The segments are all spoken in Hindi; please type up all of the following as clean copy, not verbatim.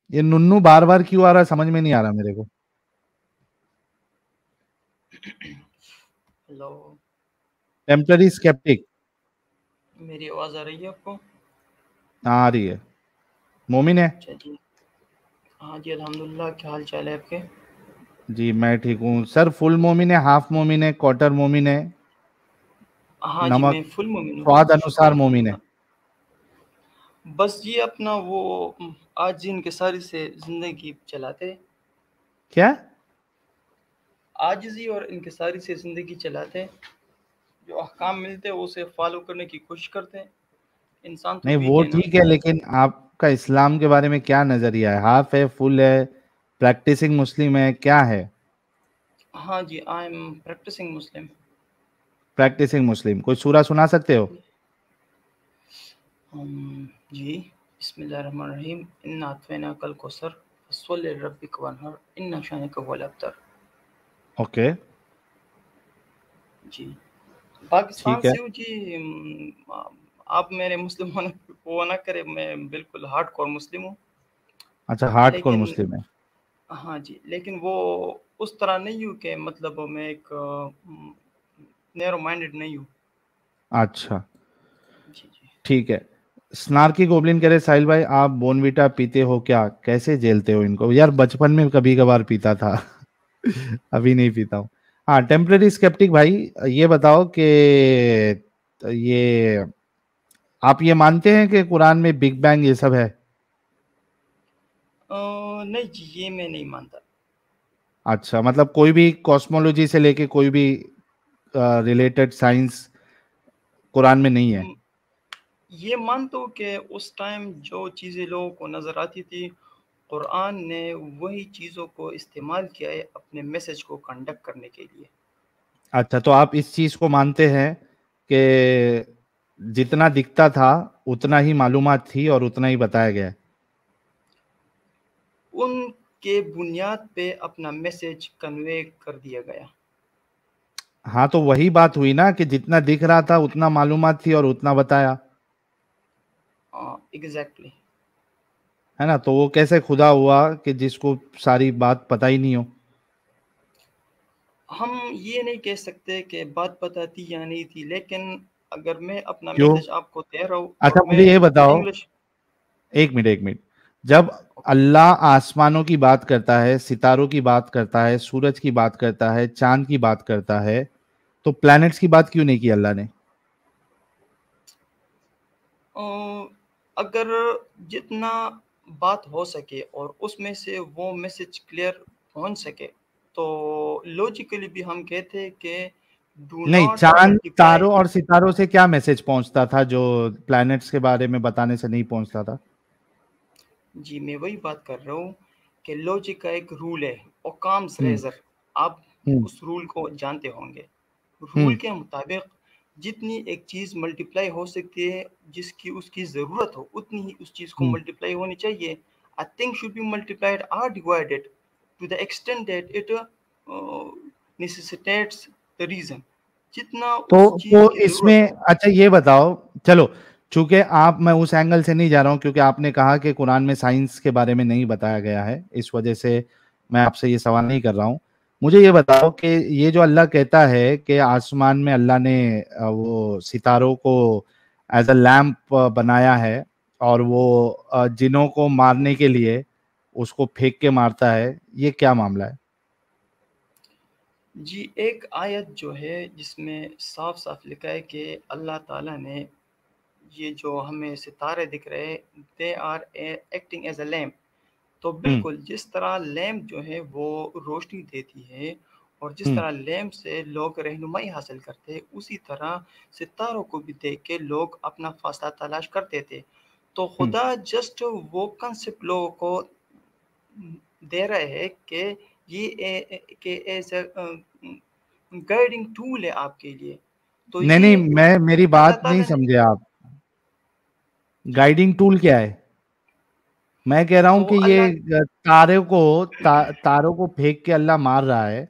ये नुन्नू बार बार क्यों आ रहा है, समझ में नहीं आ रहा मेरे को। Hello, temporary sceptic. मेरी आवाज़ आ रही है आपको? आ रही है। मोमिन है। अच्छा जी। हाँ जी, अल्हम्दुलिल्लाह। क्या हाल चाल है आपके? जी मैं ठीक हूँ सर। फुल मोमिन है, हाफ मोमिन है, क्वार्टर मोमिन है, हाँ जी, नमक मैं फुल मोमिन हूँ। स्वाद शुक्र अनुसार मोमिन है। अल्हम्दुलिल्लाह। बस ये अपना वो आज इनकिसारी से ज़िंदगी चलाते, क्या? आजिज़ी और इनकिसारी से ज़िंदगी चलाते। जो अहकाम मिलते हैं उसे फॉलो करने की कोशिश करते हैं। इंसान तो नहीं वीक वो है ना। ठीक है, लेकिन आपका इस्लाम के बारे में क्या नजरिया है? हाफ है, फुल है, प्रैक्टिसिंग मुस्लिम है, क्या है? हाँ जी, I am practising Muslim. Practising Muslim. कोई सूरा सुना सकते हो? जी, बिस्मिल्लाहिर्रहमानिर्रहीम। इन्ना अतैनाकल कौसर फस्वल्लि लिरब्बिक वन्हर इन्ना शानिअक हुवल अबतर। ओके। जी, पाकिस्तान ठीक है। से हूँ जी। आप मेरे मुस्लिम होने पे वो ना करें, मैं बिल्कुल हार्डकोर मुस्लिम हूँ। अच्छा, हार्डकोर लेकिन मुस्लिम है। हाँ जी, लेकिन वो उस तरह नहीं हूँ कि मतलब मैं एक नैरो माइंडेड नहीं हूँ। अच्छा जी, जी। ठीक है। स्नार्की गोबलिन कह रहे, साहिल भाई आप बोनवीटा पीते हो क्या? कैसे झेलते हो इनको? यार बचपन में कभी कभार पीता था। अभी नहीं पीता हूँ। हाँ, टेम्पररी स्केप्टिक भाई, ये बताओ कि ये आप ये मानते हैं कि कुरान में बिग बैंग ये सब है? नहीं जी, ये मैं नहीं मानता। अच्छा, मतलब कोई भी कॉस्मोलॉजी से लेके कोई भी रिलेटेड साइंस कुरान में नहीं है? म, ये मानता हूँ कि उस टाइम जो चीज़ें लोगों को नज़र आती थी, कुरान ने वही चीज़ों को इस्तेमाल किया है अपने मैसेज को कंडक्ट करने के लिए। अच्छा, तो आप इस चीज को मानते हैं कि जितना दिखता था उतना ही मालूमात थी और उतना ही बताया गया है? उनके बुनियाद पे अपना मैसेज कन्वे कर दिया गया। हाँ, तो वही बात हुई ना कि जितना दिख रहा था उतना मालूमात थी और उतना बताया। एग्जैक्टली। है ना? तो वो कैसे खुदा हुआ कि जिसको सारी बात पता ही नहीं हो? हम ये नहीं कह सकते कि बात पता थी या नहीं थी, लेकिन अगर मैं अपना क्यों? मैसेज आपको दे रहा हूँ अच्छा और मैं मुझे ये बताओ, इंग्लिश। एक मिनट एक मिनट। जब अल्लाह आसमानों की बात करता है, सितारों की बात करता है, सूरज की बात करता है, चांद की बात करता है, तो प्लैनेट्स की बात क्यों नहीं की अल्लाह ने? अगर जितना बात हो सके और उसमें से वो मैसेज क्लियर पहुंच सके, तो लॉजिकली भी हम कहते हैं कि डू नहीं, नॉट चांद मल्टीप्लाई। तारों और सितारों से क्या मैसेज पहुंचता था जो प्लैनेट्स के बारे में बताने से नहीं पहुंचता था? जी, मैं वही बात कर रहा हूँ कि लॉजिक का एक रूल है, ओकाम्स हम्म। रेजर। आप हम्म। उस रूल को जानते होंगे। रूल हम्म। के मुताबिक जितनी एक चीज़ मल्टीप्लाई हो सकती है, जिसकी उसकी ज़रूरत हो उतनी ही उस चीज़ को हम्म। मल्टीप्लाई होनी चाहिए। A thing should be multiplied और divided to the extent that it necessitates the reason. जितना उस चीज़ तो की ज़रूरत इसमें हो। अच्छा ये बताओ, चलो, चूंकि आप, मैं उस एंगल से नहीं जा रहा हूं क्योंकि आपने कहा कि कुरान में साइंस के बारे में नहीं बताया गया है, इस वजह से मैं आपसे ये सवाल नहीं कर रहा हूं। मुझे ये बताओ कि ये जो अल्लाह कहता है कि आसमान में अल्लाह ने वो सितारों को एज अ लैम्प बनाया है और वो जिनों को मारने के लिए उसको फेंक के मारता है, ये क्या मामला है? जी, एक आयत जो है जिसमें साफ-साफ लिखा है कि अल्लाह ताला ने ये जो हमें सितारे दिख रहे हैं, they are acting as a lamp. तो हम्म। बिल्कुल जिस तरह लैम्प जो है वो रोशनी देती है और जिस हम्म। तरह लैम्प से लोग रहनुमाई हासिल करते हैं, उसी तरह सितारों को भी देख के लोग अपना फासला तलाश करते थे। तो हम्म। खुदा जस्ट वो कंसेप्ट लोगों को दे रहे हैं कि ये कि एज अ गाइडिंग टूल है आपके लिए। तो नहीं ये नहीं, मैं, मेरी अल्लाह बात नहीं ताला ने। समझे आप। जी, जी। गाइडिंग टूल क्या है? मैं कह रहा हूं तो कि ये अल्लाह। तारों को फेंक के अल्लाह मार रहा है।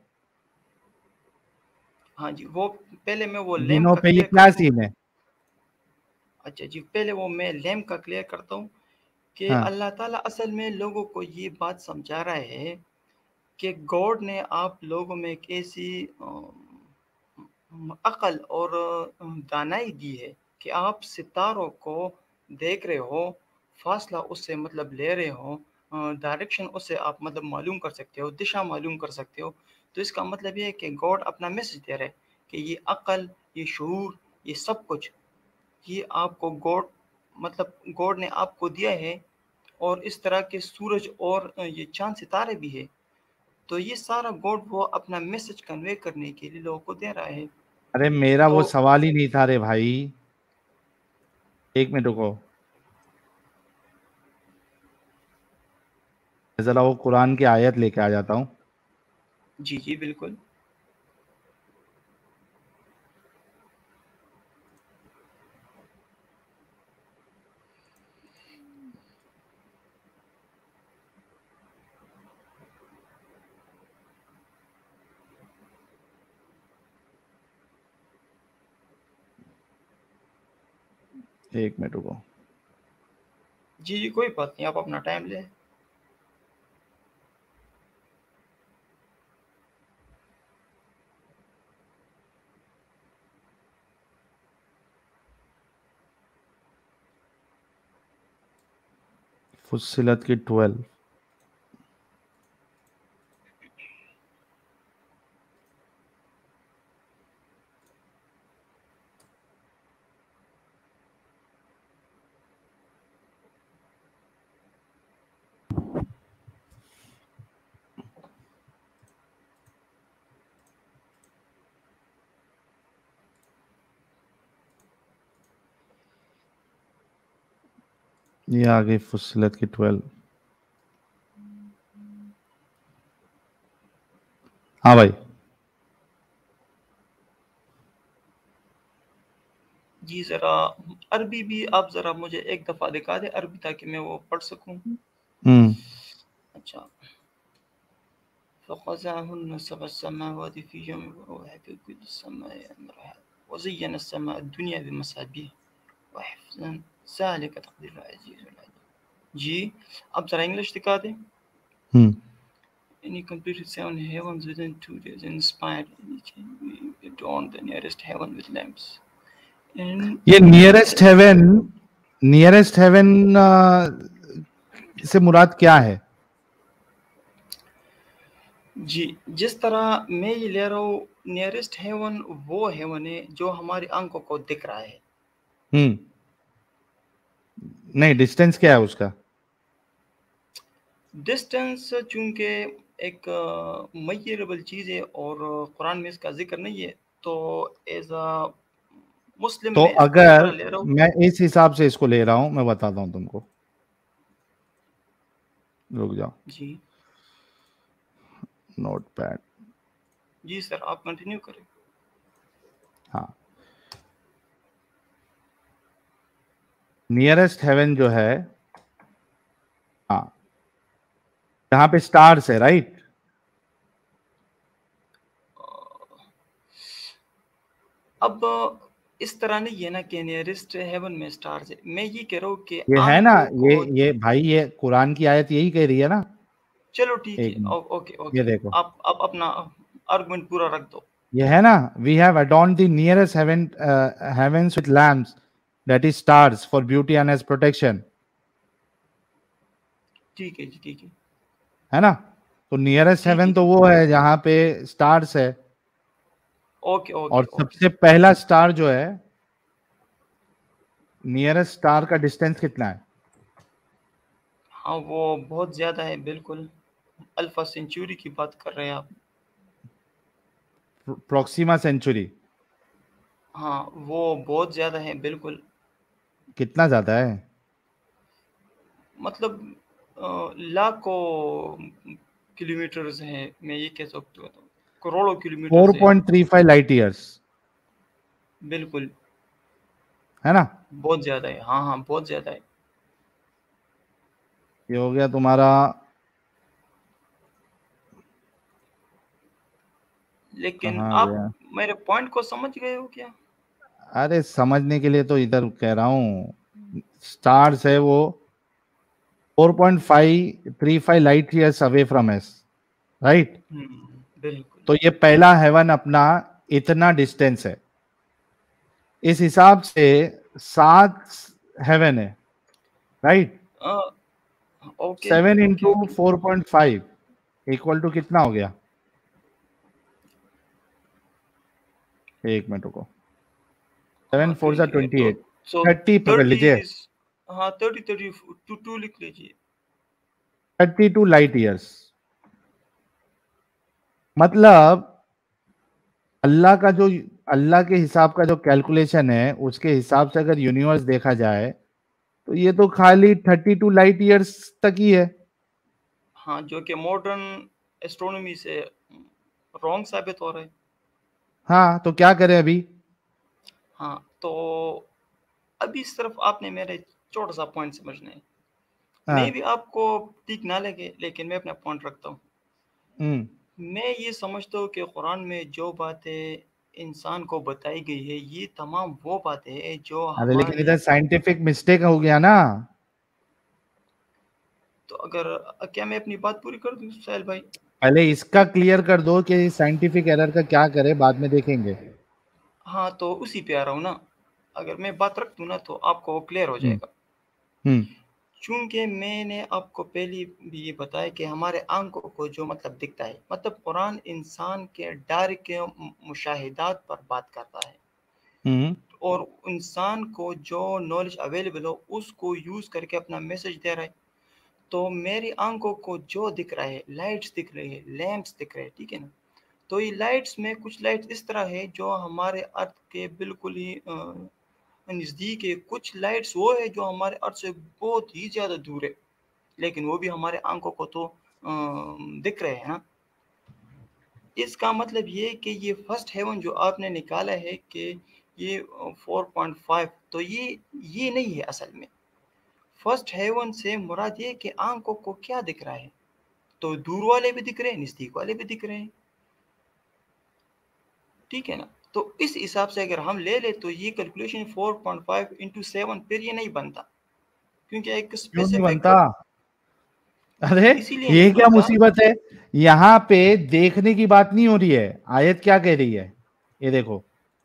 हाँ जी, वो पहले मैं वो लैम्प दिनों का पे ये क्लियर कर क्या दूँ। सीन है? अच्छा जी, पहले वो मैं लैम्प का क्लियर करता हूँ कि हाँ अल्लाह ताला असल में लोगों को ये बात समझा रहा है कि गॉड ने आप लोगों में एक ऐसी अकल और दानाई दी है कि आप सितारों को देख रहे हो, फासला उससे मतलब ले रहे हो, डायरेक्शन उससे आप मतलब मालूम कर सकते हो, दिशा मालूम कर सकते हो। तो इसका मतलब ये है कि गॉड अपना मैसेज दे रहा है कि ये अकल, ये शूर, ये सब कुछ, ये आपको गॉड मतलब गॉड ने आपको दिया है। और इस तरह के सूरज और ये चांद सितारे भी है। तो ये सारा गॉड वो अपना मैसेज कन्वे करने के लिए लोगों को दे रहा है। अरे मेरा तो वो सवाल ही नहीं था रे भाई, एक मिनट रुको, जरा वो कुरान की आयत लेके आ जाता हूँ। जी जी बिल्कुल। एक मिनट रुको। जी जी कोई बात नहीं, आप अपना टाइम लें। फुस्सिलत की 12। ये आ गई फुस्सिलत की 12। हाँ भाई। जी ज़रा अरबी भी आप ज़रा मुझे एक दफ़ा दिखा दें अरबी, ताकि मैं वो पढ़ सकूं। हम्म। अच्छा। فخزعهن سبع السماوات في يوم وأوحى في كل سماء أمرها وزين السماء الدنيا بمصابيح وحفظا ذلك تقدير العزيز العليم। जी अब ज़रा इंग्लिश दिखा दें। Hmm. And he completed 7 heavens within 2 days and inspired each and adorned the nearest heaven with lamps. And ये नियरेस्ट हेवन से मुराद क्या है? जी जिस तरह मैं ये ले रहा हूँ, नियरेस्ट हेवन वो हेवन है जो हमारी आंखों को दिख रहा है। नहीं, डिस्टेंस क्या है उसका? डिस्टेंस चूंकि एक मेजरेबल चीज़ है और कुरान में इसका जिक्र नहीं है, तो एज अ मुस्लिम तो मैं इसको इस अगर तरह ले रहा हूँ। मैं इस हिसाब से इसको ले रहा हूं, मैं बताता हूं तुमको, रुक जाओ। जी नोट पैड। जी सर आप कंटिन्यू करें। हाँ, नियरेस्ट हेवन जो है, हाँ, जहां पे स्टार्स है, राइट? अब इस तरह नहीं है ना कि नियरेस्ट हेवन में स्टार्स है। मैं ये कह रहा हूँ कि ये है ना, आंखों को। ये भाई, ये कुरान की आयत यही कह रही है ना। चलो ठीक है, एक मिनट, ओके ये ओके। देखो, आप अपना आर्गुमेंट पूरा रख दो। ये है ना, we have adorned the nearest heaven heavens with lamps, that is stars, for beauty and as protection. ठीक है जी ठीक है ना? तो नियरेस्ट है हेवन तो जी। वो है जहां पे स्टार्स है। ओके ओके और ओके सबसे सर। पहला स्टार जो है, नियरेस्ट स्टार का डिस्टेंस कितना है? हाँ वो बहुत ज़्यादा है बिल्कुल। अल्फा सेंचुरी की बात कर रहे हैं आप। Proxima Centauri. हाँ वो बहुत ज़्यादा है बिल्कुल। कितना ज्यादा है? मतलब लाखों किलोमीटर्स हैं, मैं ये कह सकता हूँ, करोड़ों किलोमीटर्स है। 4.35 लाइट ईयर्स। बिल्कुल। है ना? बहुत ज़्यादा है, हाँ हाँ बहुत ज़्यादा है। ये हो गया तुम्हारा। लेकिन कहाँ आप गया? मेरे पॉइंट को समझ गए हो क्या? अरे समझने के लिए तो इधर कह रहा हूँ, स्टार्स है वो 4.535 light years away from us, right. बिल्कुल। तो ये पहला हेवन अपना इतना डिस्टेंस है, इस हिसाब से 7 हेवन है, right. Okay 7 okay into okay 4.5 equal to कितना हो गया? एक मिनट रुको, 7 हाँ 4 सा ये तो 28, सो 30 पकड़ 30, लीजिए, हाँ 30 टू लिख लीजिए। 32 लाइट ईयर्स। मतलब अल्लाह का जो, अल्लाह के हिसाब का जो कैलकुलेशन है, उसके हिसाब से अगर यूनिवर्स देखा जाए तो ये तो खाली 32 लाइट ईयर्स तक ही है। हाँ जो कि मॉडर्न एस्ट्रोनॉमी से रॉन्ग साबित हो रहा है। हाँ तो क्या करें अभी? हाँ तो अभी सिर्फ आपने मेरे छोटा सा पॉइंट समझना है। हाँ। मैं भी आपको ठीक ना लगे लेकिन मैं अपना पॉइंट रखता हूँ। हम्म। मैं ये समझता हूँ कि कुरान में जो बातें इंसान को बताई गई है ये तमाम वो बातें हैं जो अरे लेकिन हमारे, इधर साइंटिफिक मिस्टेक हो गया ना। तो अगर क्या मैं अपनी बात पूरी कर दूँ साहिल भाई? पहले इसका क्लियर कर दो कि साइंटिफिक एरर का क्या करे, बाद में देखेंगे। हाँ तो उसी पे आ रहा हूँ ना। अगर मैं बात रख दूँ ना तो आपको क्लियर हो हम्म। जाएगा। हम्म। चूंकि मैंने आपको पहले भी ये बताया कि हमारे आंखों को जो मतलब दिखता है, मतलब कुरान इंसान के डायरेक्ट मुशाहिदात पर बात करता है हम्म। और इंसान को जो नॉलेज अवेलेबल हो उसको यूज़ करके अपना मैसेज दे रहा है। तो मेरी आंखों को जो दिख रहा है, लाइट्स दिख रही है, लैंप्स दिख रहे हैं, ठीक है ना। तो ये लाइट्स में कुछ लाइट्स इस तरह है जो हमारे अर्थ के बिल्कुल ही नज़दीक है, कुछ लाइट्स वो है जो हमारे अर्थ से बहुत ही ज़्यादा दूर है, लेकिन वो भी हमारे आंखों को तो दिख रहे हैं ना। इसका मतलब ये कि ये फर्स्ट हेवन जो आपने निकाला है कि ये 4.5, तो ये नहीं है असल में। फर्स्ट हेवन से मुराद ये कि आंखों को क्या दिख रहा है, तो दूर वाले भी दिख रहे हैं, नज़दीक वाले भी दिख रहे हैं, ठीक है ना। तो इस हिसाब से अगर हम ले ले तो ये कैलकुलेशन 4.5 इंटू 7 फिर ये नहीं बनता, क्योंकि एक क्यों नहीं स्पेसिफिक, बनता? अरे इसीलिए ये नहीं क्या बनता। मुसीबत है? यहाँ पे देखने की बात नहीं हो रही है, आयत क्या कह रही है, ये देखो।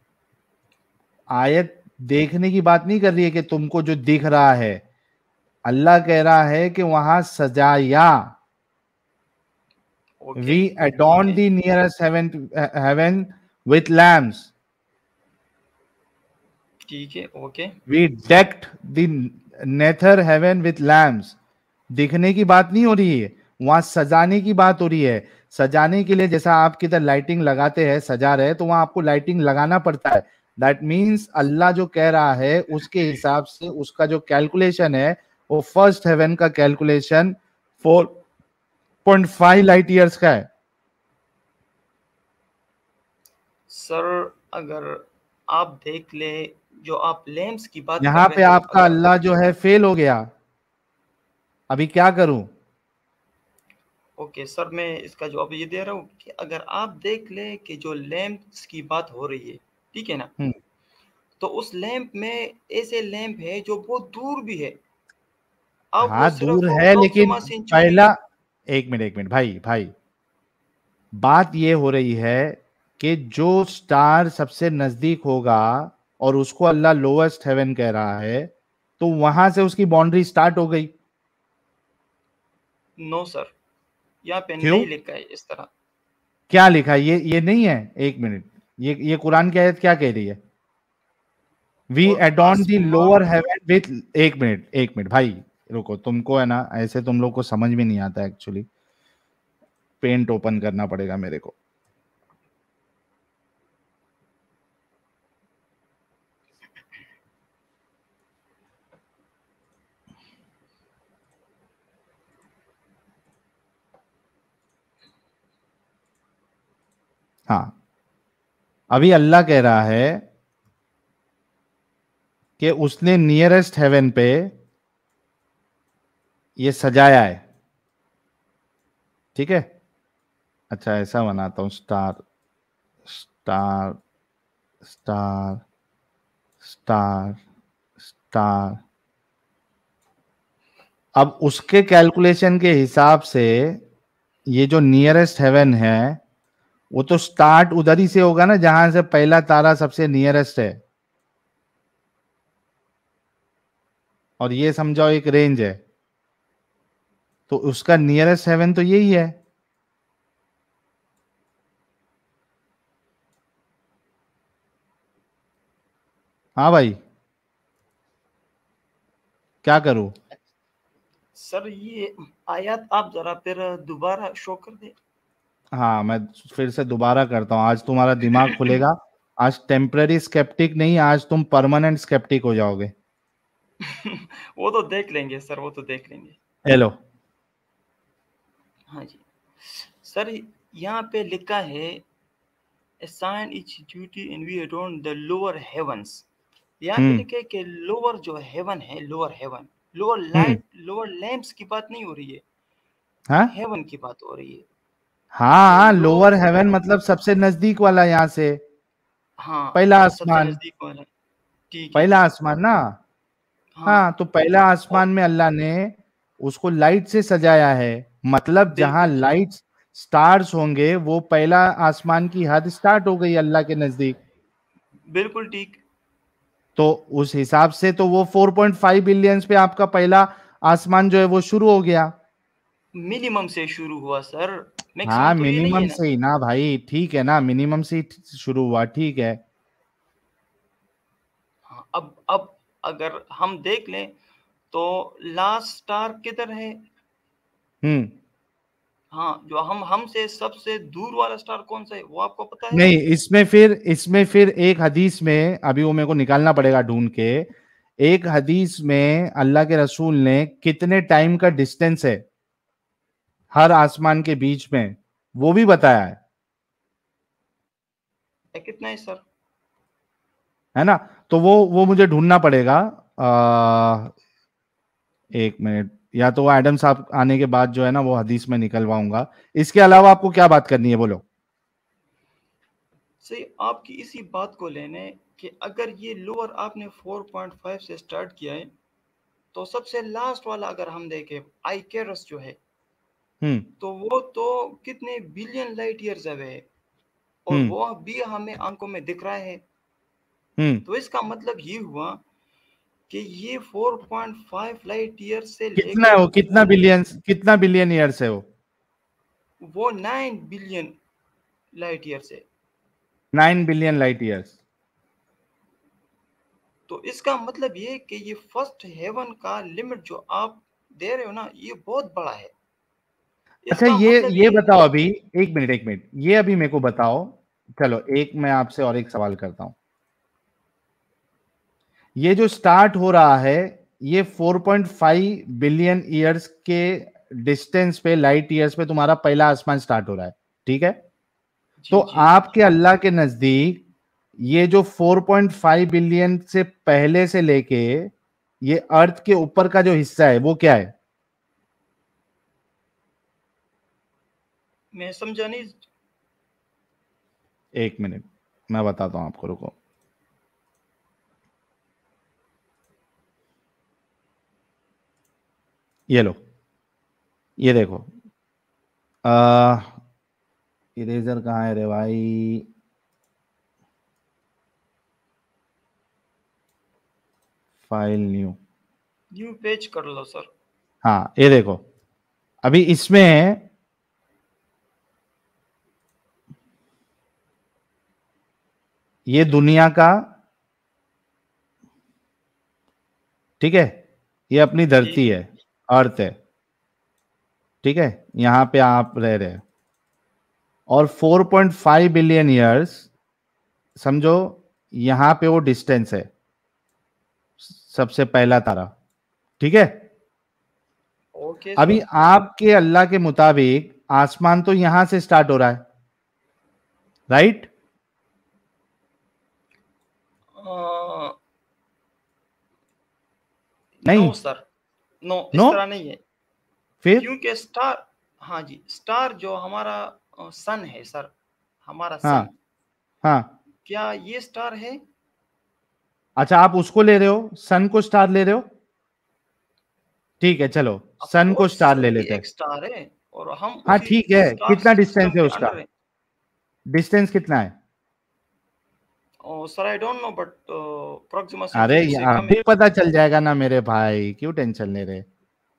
आयत देखने की बात नहीं कर रही है कि तुमको जो दिख रहा है, अल्लाह कह रहा है कि वहां सजाया, okay we adorn okay the nearest heaven with lamps, ठीक है okay. We decked the nether heaven with lamps। दिखने की बात नहीं हो रही है, वहां सजाने की बात हो रही है। सजाने के लिए जैसा आप किधर लाइटिंग लगाते हैं, सजा रहे हैं, तो वहां आपको लाइटिंग लगाना पड़ता है। दैट मीन्स अल्लाह जो कह रहा है उसके हिसाब से उसका जो कैलकुलेशन है, वो फर्स्ट हेवन का कैलकुलेशन 4.5 लाइट ईयर्स का है। सर अगर आप देख ले, जो आप लैंप्स की बात कर यहां रहे पे थे, आपका अगर, अल्लाह जो है फेल हो गया, अभी क्या करूं? ओके सर मैं इसका जवाब ये दे रहा हूँ कि अगर आप देख ले कि जो लैंप्स की बात हो रही है, ठीक है ना, हम्म। तो उस लैंप में ऐसे लैंप है जो बहुत दूर भी है, अब वो हाँ दूर सिर्फ है, लेकिन अप्रोक्सिमा सेंचुरी। पहला, एक मिनट भाई भाई, बात ये हो रही है कि जो स्टार सबसे नजदीक होगा और उसको अल्लाह लोएस्ट हेवन कह रहा है, तो वहां से उसकी बाउंड्री स्टार्ट हो गई। नो सर, यहाँ पे क्यों? नहीं लिखा है इस तरह। क्या लिखा है? ये नहीं है, एक मिनट, ये कुरान की आयत क्या कह रही है? वी और एडॉन दी लोअर आसमान, हेवन विथ, एक मिनट भाई, रुको, तुमको है ना ऐसे तुम लोग को समझ में नहीं आता एक्चुअली, पेंट ओपन करना पड़ेगा मेरे को। हाँ, अभी अल्लाह कह रहा है कि उसने नियरेस्ट हेवन पे ये सजाया है, ठीक है। अच्छा ऐसा बनाता हूं, star star star star star, अब उसके कैलकुलेशन के हिसाब से ये जो नियरेस्ट हेवन है वो तो स्टार्ट उधर ही से होगा ना जहां से पहला तारा सबसे नियरेस्ट है, और ये समझाओ एक रेंज है, तो उसका नियरेस्ट हेवन तो यही है। हाँ भाई, क्या करूं? सर ये आयत आप जरा फिर दोबारा शो कर दे। हाँ, मैं फिर से दोबारा करता हूं, आज तुम्हारा दिमाग खुलेगा। आज टेम्पररी स्केप्टिक नहीं, आज तुम परमानेंट स्केप्टिक हो जाओगे। वो तो देख लेंगे सर, वो तो देख लेंगे। हेलो। हाँ जी सर, यहाँ पे लिखा है assign its duty in we around the lower heavens। यहाँ पे हम्म। लिखे कि लोअर जो हेवन है, lower heaven, lower hmm. Light, lower lamps की बात नहीं हो रही है, हाँ हेवन की बात हो रही है। तो हाँ, लोअर लोअर, हेवन मतलब सबसे नजदीक वाला, यहां से हाँ पहला सबसे आसमान। नजदीक वाला। ठीक है पहला जी। आसमान ना। हाँ हाँ, तो पहला और आसमान में अल्लाह ने उसको लाइट से सजाया है। मतलब जहां बिल्कुल ठीक, लाइट स्टार्स होंगे वो पहला आसमान की हद स्टार्ट हो गई अल्लाह के नजदीक। बिल्कुल ठीक। तो उस हिसाब से तो वो 4.5 बिलियंस पे आपका पहला आसमान जो है वो शुरू हो गया। मिनिमम से शुरू हुआ सर, मैक्सिमम हाँ, तो ये नहीं है मिनिमम ना। से ही ना भाई, ठीक है ना, मिनिमम से ही शुरू हुआ, ठीक है। हाँ, अब अगर हम देख लें तो लास्ट स्टार किधर है? हम्म। हाँ, जो हम हमसे सबसे दूर वाला स्टार कौन सा है, वो आपको पता है? नहीं, इसमें फिर एक हदीस में, अभी वो मेरे को निकालना पड़ेगा ढूंढ के। एक हदीस में अल्लाह के रसूल ने कितने टाइम का डिस्टेंस है हर आसमान के बीच में, वो भी बताया कितना है सर? है ना। तो वो मुझे ढूंढना पड़ेगा। आ, एक मिनट, या तो वो एडम साहब आने के बाद जो है ना वो हदीस में निकलवाऊंगा। इसके अलावा आपको क्या बात करनी है, बोलो। सही आपकी इसी बात को लेने कि अगर ये लोअर आपने 4.5 से स्टार्ट किया है, तो सबसे लास्ट वाला अगर हम देखें आइकेरस जो है, हम्म। तो वो तो कितने बिलियन लाइट ईयर्स अवे है, और हम्म। वो भी हमें आंखों में दिख रहा है। हम्म। तो इसका मतलब ये हुआ कि ये 4.5 लाइट ईयर से कितना है लेकर वो, कितना बिलियन ईयर्स है वो 9 बिलियन लाइट ईयर से। 9 बिलियन लाइट ईयर्स। तो इसका मतलब ये कि ये फर्स्ट हेवन का लिमिट जो आप दे रहे हो ना, ये बहुत बड़ा है। अच्छा, इसका ये मतलब ये ये बताओ अभी, एक मिनट ये अभी मेरे को बताओ। चलो, एक मैं आपसे और एक सवाल करता हूं। ये जो स्टार्ट हो रहा है, ये 4.5 बिलियन ईयर्स के डिस्टेंस पे, लाइट ईयर्स पे तुम्हारा पहला आसमान स्टार्ट हो रहा है, ठीक है। तो जी जी। आपके अल्लाह के नजदीक ये जो 4.5 बिलियन से पहले से लेके ये अर्थ के ऊपर का जो हिस्सा है वो क्या है? मैं समझा नहीं। एक मिनट, मैं बताता हूं आपको, रुको। ये लो, ये देखो। इरेजर कहाँ है रे भाई? File new. न्यू पेज कर लो सर। हाँ, ये देखो, अभी इसमें ये दुनिया का, ठीक है, ये अपनी धरती ठीक है। है, अर्थ है, ठीक है, यहां पे आप रह रहे हैं। और 4.5 बिलियन ईयर्स, समझो, यहां पे वो डिस्टेंस है, सबसे पहला तारा, ठीक है। ओके अभी सर। आपके अल्लाह के मुताबिक आसमान तो यहां से स्टार्ट हो रहा है, राइट? नहीं। No sir, no no. इस तरह नहीं है। फिर? क्योंकि स्टार, हाँ जी, स्टार जो हमारा सन है सर, हमारा हाँ। सन, हाँ। क्या ये स्टार है? अच्छा, आप उसको ले रहे हो, सन को स्टार ले रहे हो? ठीक है, चलो सन को स्टार ले लेते हैं। एक स्टार है और हम हाँ उसी ठीक है, स्टार कितना डिस्टेंस सिस्टम है के उसका? अंडर है। डिस्टेंस कितना है? Sir I don't know but अरे अप्रोक्सीमेटली इससे कम अभी है। पता चल जाएगा ना मेरे भाई, क्यों टेंशन ले रहे?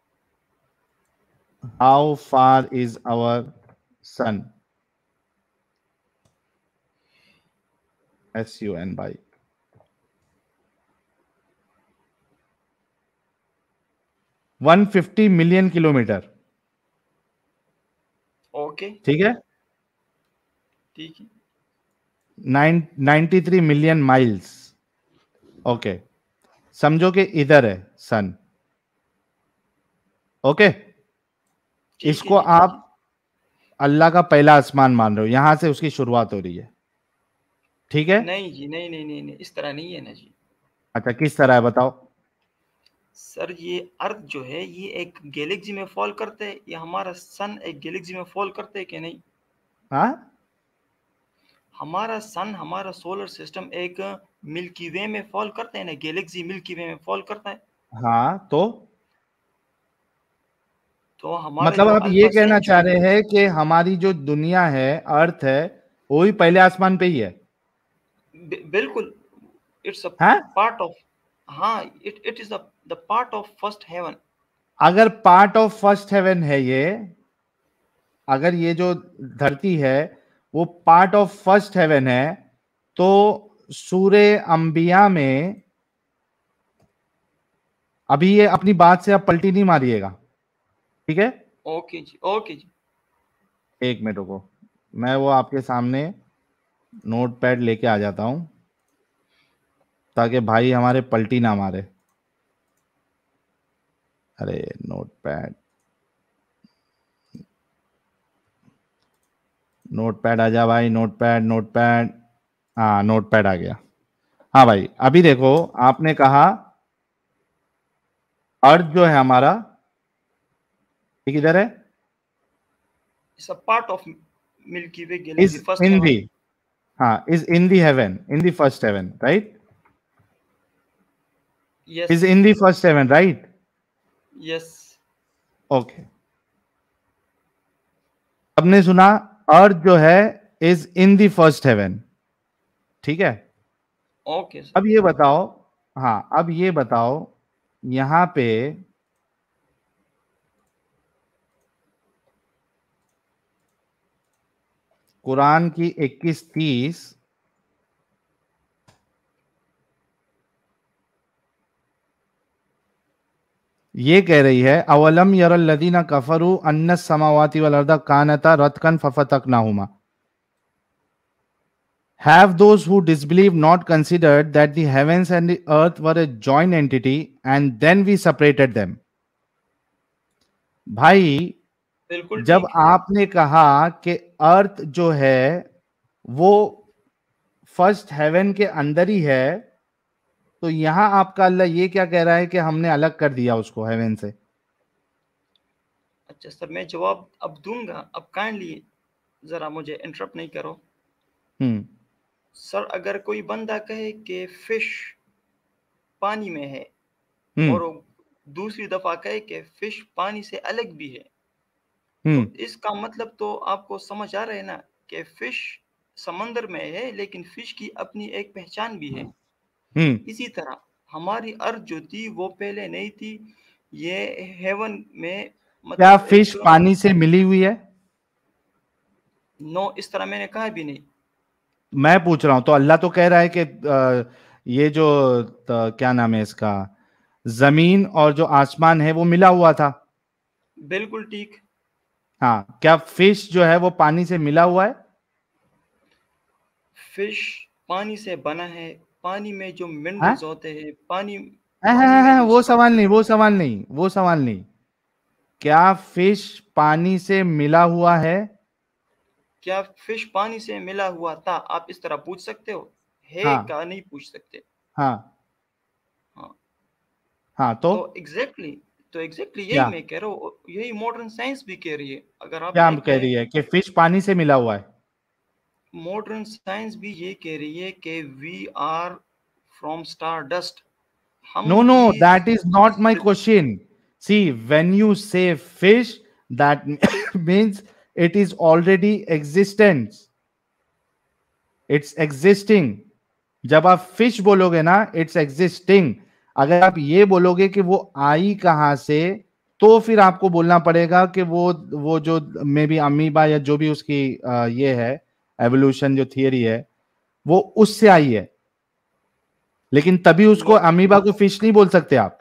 How far is our sun? SUN भाई, 150 मिलियन किलोमीटर। ओके ठीक है, ठीक है 93 मिलियन माइल्स। ओके, समझो कि इधर है सन। ओके, ठीक है इसको जी ठीक आप अल्लाह का पहला आसमान मान रहे हो, यहां से उसकी शुरुआत हो रही है। ठीक है, है। नहीं जी नहीं नहीं नहीं नहीं, इस तरह नहीं है ना जी। अच्छा किस तरह है बताओ? सर ये अर्थ जो है ये एक गैलेक्सी में फॉल करते हैं, या हमारा सन एक गैलेक्सी में फॉल करते है कि नहीं? हाँ हमारा सन, हमारा सोलर सिस्टम एक मिल्की वे में फॉल करते हैं ना, गैलेक्सी मिल्की वे में फॉल करता है। हाँ, तो हमारे मतलब जो आप ये अल्फा कहना चाह सेंचुरी, रहे हैं कि हमारी जो दुनिया है, अर्थ है, वो ही पहले आसमान पे ही है? बिल्कुल, इट्स अ हाँ, पार्ट ऑफ, हाँ it is the part of first heaven. अगर पार्ट ऑफ फर्स्ट हेवन है ये, अगर ये जो धरती है वो पार्ट ऑफ फर्स्ट हेवन है, तो सूरे अंबिया में, अभी ये अपनी बात से आप पलटी नहीं मारिएगा, ठीक है? ओके जी ओके जी। एक मिनट रुको, मैं वो आपके सामने नोट पैड लेके आ जाता हूं, ताकि भाई हमारे पलटी ना मारे। अरे नोट पैड, नोट पैड आजा भाई, नोट पैड, नोट पैड। हाँ नोट पैड आ गया। हाँ भाई, अभी देखो, आपने कहा अर्थ जो है हमारा, ये किधर है? It's a part of Milky Way is galaxy first in the, heaven. हाँ, is in the heaven, in the first heaven, right? Yes is in the first heaven, right? Yes. Okay, सबने सुना, अर्थ जो है is in the first heaven, ठीक है? Okay sir. अब ये बताओ, हाँ अब ये बताओ, यहां पे कुरान की 21:30 ये कह रही है, अवलम यरल लदीना कफरू अन्नस समावाति वल अर्द कानता रतकन फफतकनाहुमा। Have those who disbelieve not considered that the heavens and the earth were a joint entity and then we separated them? भाई, बिल्कुल जब ठीक। आपने कहा कि अर्थ जो है वो फर्स्ट हेवन के अंदर ही है, तो यहां आपका अल्लाह ये क्या कह रहा है कि हमने अलग कर दिया उसको हेवन से? अच्छा सर, मैं जवाब अब दूंगा, अब काइंडली जरा मुझे इंटरप्ट नहीं करो। हम्म सर अगर कोई बंदा कहे कि फिश पानी में है, हम्म और वो दूसरी दफा कहे कि फिश पानी से अलग भी है, तो हम्म इसका मतलब तो आपको समझ आ रहा है ना कि फिश समंदर में है, लेकिन फिश की अपनी एक पहचान भी है। हम्म इसी तरह हमारी अर्थ जो थी वो पहले नहीं थी, ये हेवन में, क्या मतलब फिश एक, पानी से मिली हुई है? नो इस तरह मैंने कहा भी नहीं। मैं पूछ रहा हूं, तो अल्लाह तो कह रहा है कि ये जो क्या नाम है इसका, जमीन और जो आसमान है वो मिला हुआ था। बिल्कुल ठीक। हाँ, क्या फिश जो है वो पानी से मिला हुआ है? फिश पानी से बना है, पानी में जो हाँ? मिनरल्स होते हैं, पानी हाँ, हाँ, पानी हाँ, में हाँ, जो वो सवाल नहीं, सब्सटेंस, वो सवाल नहीं, वो सवाल नहीं। क्या फिश पानी से मिला हुआ है? क्या फिश पानी से मिला हुआ था, आप इस तरह पूछ सकते हो, है हाँ क्या नहीं पूछ सकते। हाँ हाँ, हाँ, तो तो एग्जैक्टली यही क्या मैं कह रहा हूँ, यही मॉडर्न साइंस भी कह रही है। अगर आप क्या हम कह देखें, रही है कि फिश पानी से मिला हुआ है? मॉडर्न साइंस भी ये कह रही है कि we are from stardust, no हम नो, भी that is not my question. See, when you say fish, that means it is already existence. It's existing. जब आप फिश बोलोगे ना, इट्स एग्जिस्टिंग. अगर आप ये बोलोगे कि वो आई कहां से, तो फिर आपको बोलना पड़ेगा कि वो जो मे बी अमीबा या जो भी उसकी ये है एवोल्यूशन जो थियरी है, वो उससे आई है. लेकिन तभी उसको अमीबा को फिश नहीं बोल सकते आप.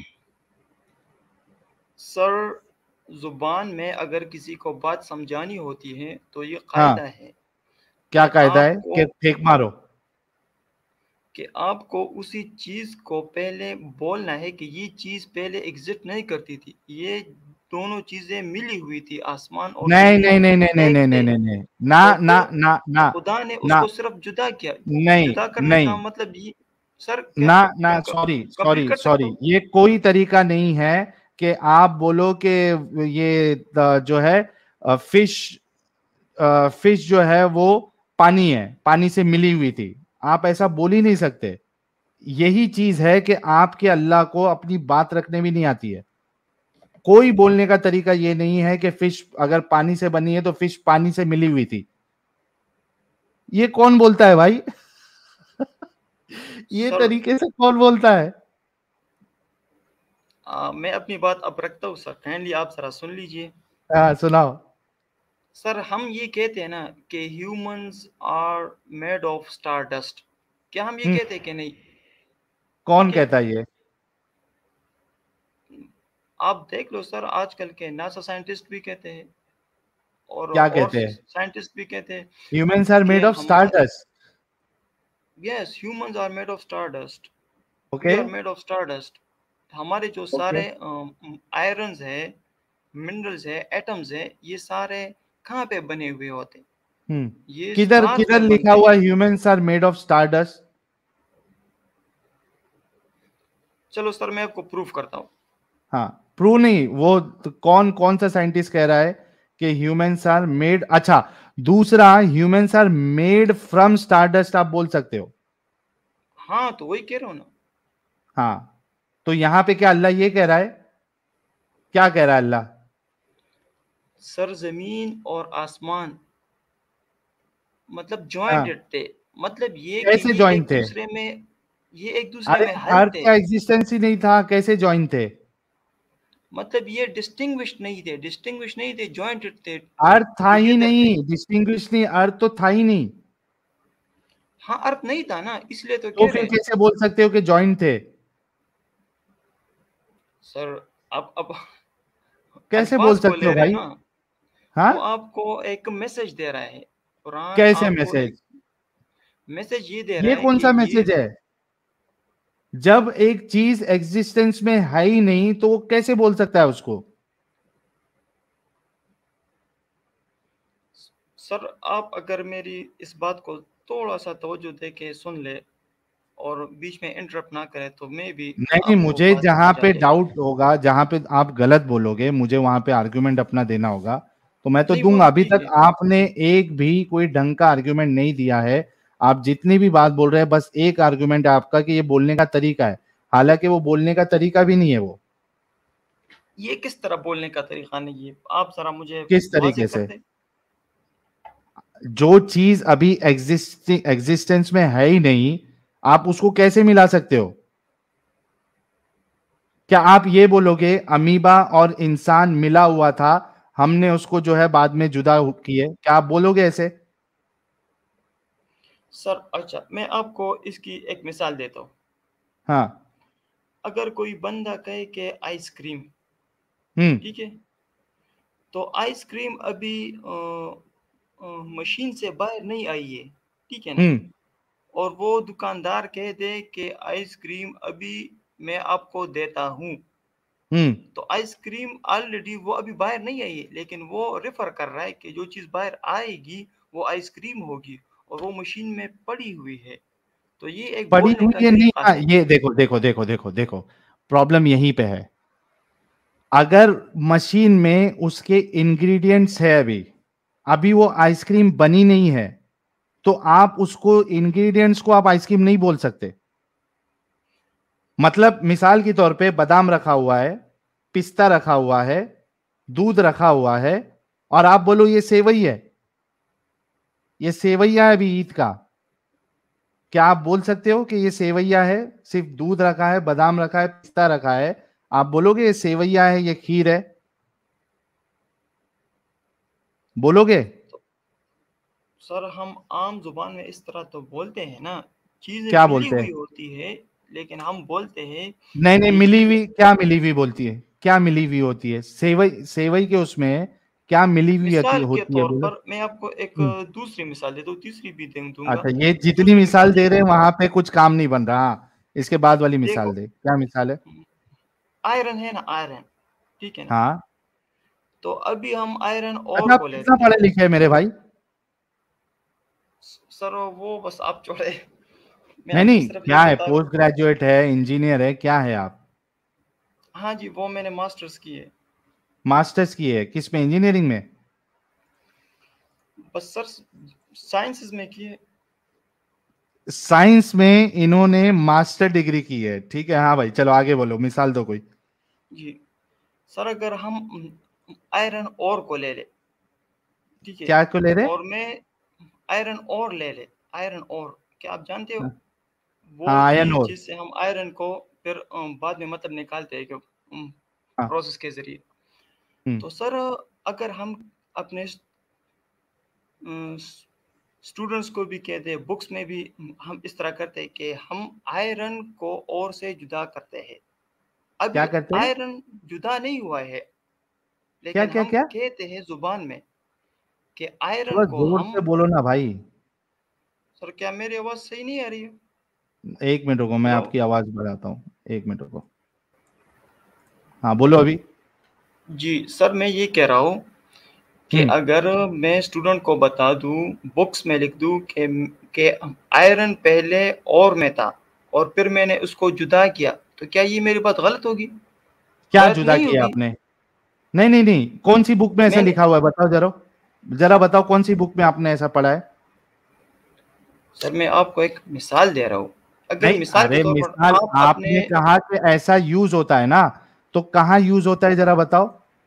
सर, जुबान में अगर किसी को बात समझानी होती है तो ये कायदा है. क्या कायदा है? कि फेंक मारो. कि आपको उसी चीज को पहले बोलना है कि ये चीज पहले एग्जिस्ट नहीं करती थी, ये दोनों चीजें मिली हुई थी, आसमान और नहीं नहीं नहीं नहीं नहीं नहीं नहीं नहीं ना ना ना ना खुदा ने ना उसको सिर्फ जुदा किया. नहीं जुदा करने नहीं का मतलब ये सर ना ना सॉरी सॉरी सॉरी, ये कोई तरीका नहीं है कि आप बोलो कि ये जो है फिश फिश जो है वो पानी है, पानी से मिली हुई थी. आप ऐसा बोल ही नहीं सकते. यही चीज है कि आपके अल्लाह को अपनी बात रखने भी नहीं आती है. कोई बोलने का तरीका ये नहीं है कि फिश अगर पानी से बनी है तो फिश पानी से मिली हुई थी. ये कौन बोलता है भाई? ये तरीके से कौन बोलता है? मैं अपनी बात अब रखता हूँ सर, काइंडली आप जरा सुन लीजिए. हाँ सुनाओ. सर, हम ये कहते हैं ना कि humans are made of stardust. क्या हम ये कहते हैं कि नहीं? कौन कहता है ये? आप देख लो सर, आजकल के नासा साइंटिस्ट भी कहते हैं और क्या कहते हैं? साइंटिस्ट भी कहते हैं humans are made of stardust. Yes, humans are made of stardust. Okay, we are made of stardust. हमारे जो सारे आयरन्स है, मिनरल्स है, एटम्स है, ये सारे कहाँ पे बने हुए होते? ये किधर किधर लिखा हुआ humans are made of stardust? चलो सर, मैं आपको प्रूफ करता हूँ. हाँ, प्रूव नहीं, वो तो कौन सा साइंटिस्ट कह रहा है कि ह्यूमंस आर मेड? अच्छा, दूसरा humans are made from stardust आप बोल सकते हो. हाँ, तो वही कह रहा हूं ना. हाँ, तो यहां पे क्या अल्लाह ये कह रहा है? क्या कह रहा है अल्लाह? सर, जमीन और आसमान मतलब जॉइंटेड थे. मतलब ये कैसे कि जॉइंट थे? ये एक दूसरे में हल अर्थ थे. का एग्जिस्टेंस ही नहीं था, कैसे जॉइंट थे? मतलब ये डिस्टिंग्विश नहीं थे, जॉइंटेड थे. अर्थ था ही नहीं, डिस्टिंग्विश नहीं, अर्थ तो था ही नहीं. हाँ, अर्थ नहीं था ना, इसलिए तो तो कह फिर रहे. कैसे बोल सकते हो कि जॉइंट थे? सर, अब कैसे बोल अल्फाज को सकते ले हो रहे हैं भाई? ना. हाँ, वो आपको एक मैसेज दे रहा है. कुरान कैसे आपको मैसेज? एक मैसेज ये दे रहा ये है कौन कि सा ये मैसेज है? जब एक चीज एग्जिस्टेंस में है ही नहीं तो वो कैसे बोल सकता है उसको? सर, आप अगर मेरी इस बात को थोड़ा सा तवज्जो दे के सुन ले और बीच में इंटरप्ट ना करे तो मैं भी नहीं, आपको मुझे बात जहां समझा पे दे. डाउट होगा, जहां पे आप गलत बोलोगे, मुझे वहां पे आर्गुमेंट अपना देना होगा, तो मैं तो नहीं, वो दूंगा. तो अभी ठीक तक है. आपने एक भी कोई ढंग का आर्गुमेंट नहीं दिया है. आप जितनी भी बात बोल रहे हैं, बस एक आर्गुमेंट है आपका कि ये बोलने का तरीका है. हालांकि वो बोलने का तरीका भी नहीं है. वो ये किस तरह बोलने का तरीका नहीं है? आप जरा मुझे किस वाज़ेह तरीके कर से? दे. जो चीज अभी एग्जिस्टेंस में है ही नहीं, आप उसको कैसे मिला सकते हो? क्या आप ये बोलोगे अमीबा और इंसान मिला हुआ था, हमने उसको जो है बाद में जुदा किए? क्या आप बोलोगे ऐसे? सर, अच्छा, मैं आपको इसकी एक मिसाल देता हूँ. हाँ. अगर कोई बंदा कहे कि आइसक्रीम, हम्म. ठीक है, तो आइसक्रीम अभी मशीन से बाहर नहीं आई है, ठीक है ना. हम्म. और वो दुकानदार कह दे कि आइसक्रीम अभी मैं आपको देता हूँ, हम्म. तो आइसक्रीम ऑलरेडी वो अभी बाहर नहीं आई है, लेकिन वो रेफर कर रहा है कि जो चीज़ बाहर आएगी वो आइसक्रीम होगी और वो मशीन में पड़ी हुई है. तो ये एक पड़ी बोलने का हुई है नहीं. तरीका हाँ, है. ये देखो देखो देखो देखो देखो, प्रॉब्लम यहीं पे है. अगर मशीन में उसके इंग्रेडिएंट्स है, अभी अभी वो आइसक्रीम बनी नहीं है, तो आप उसको इंग्रेडिएंट्स को आप आइसक्रीम नहीं बोल सकते. मतलब मिसाल के तौर पे बादाम रखा हुआ है, पिस्ता रखा हुआ है, दूध रखा हुआ है, और आप बोलो ये सेवई है, ये सेवैया है अभी ईद का। क्या आप बोल सकते हो कि ये सेवैया है? सिर्फ दूध रखा है, बादाम रखा है, पिस्ता रखा है, आप बोलोगे ये सेवैया है, ये खीर है? बोलोगे? सर हम आम जुबान में इस तरह तो बोलते हैं ना, चीजें क्या मिली बोलते हैं? हुई होती है, लेकिन हम बोलते हैं नहीं नहीं, कि मिली ये हुई क्या मिली हुई बोलती है? क्या मिली हुई होती है? सेवई, सेवई के उसमें क्या मिली हुई मिसाल के होती है तौर बोलो? पर मैं आपको एक दूसरी मिसाल देता हूँ, तीसरी भी दूंगा। अच्छा, ये जितनी दूसरी मिसाल मिसाल दे ये रहे है, हैं वहां पे कुछ काम नहीं बन रहा। इसके बाद वाली मिसाल देखो दे, क्या मिसाल है? आयरन है ना, आयरन, ठीक है ना। हाँ। तो अभी हम आयरन ओर अच्छा, आप को कितना लेते हैं। पढ़े लिखे हैं मेरे भाई? सर वो बस आप छोड़े, मैं नहीं आपको नहीं, सिर्फ ये क्या है? बता रहा हूँ। पोस्ट ग्रेजुएट है, इंजीनियर है, क्या है आप? हाँ जी, वो मैंने मास्टर्स की है। मास्टर्स की है किस में? इंजीनियरिंग में? बस सर साइंसेस में की है। साइंस में इन्होंने मास्टर डिग्री की है, ठीक है। हाँ भाई, चलो आगे बोलो, मिसाल दो कोई। जी सर, अगर हम आयरन ओर को ले ले, ठीक है, क्या को ले रहे? और मैं आयरन ओर ले ले, आयरन ओर, क्या आप जानते हो हाँ, वो आयन चीज और। जिससे हम आयरन को फिर बाद में मतलब निकालते हैं, क्यों हाँ। प्रोसेस के जरिए। हम्म। तो सर अगर हम अपने स्टूडेंट्स को भी कहते हैं, बुक्स में भी हम इस तरह करते हैं कि हम आयरन को और से जुदा करते हैं। क्या अभी करते हैं? आयरन जुदा नहीं हुआ है, क्या लेकिन क्या हम क्या? कहते हैं जुबान में कि आयरन थोड़ा को जोर हम। से बोलो ना भाई। सर क्या मेरी आवाज सही नहीं आ रही है? एक मिनट रुको, मैं हेलो। आपकी आवाज बढ़ाता हूँ। एक मिनट रुको। हाँ, बोलो अभी। जी सर, मैं ये कह रहा हूँ कि हम्म। अगर मैं स्टूडेंट को बता दूं, बुक्स में लिख दूं कि आयरन पहले और में था और फिर मैंने उसको जुदा किया, तो क्या ये मेरी बात गलत होगी? क्या गलत जुदा नहीं किया होगी। आपने? नहीं नहीं नहीं, कौन सी बुक में ऐसा मैंने लिखा हुआ है? बताओ जरा, जरा बताओ कौन सी बुक में आपने ऐसा पढ़ा है? सर मैं आपको एक मिसाल दे रहा हूँ, अगर नहीं, मिसाल के अरे तौर पर मिसाल आप आपने अपने। कहा कि ऐसा यूज होता है ना, तो कहाँ यूज होता है जरा बताओ।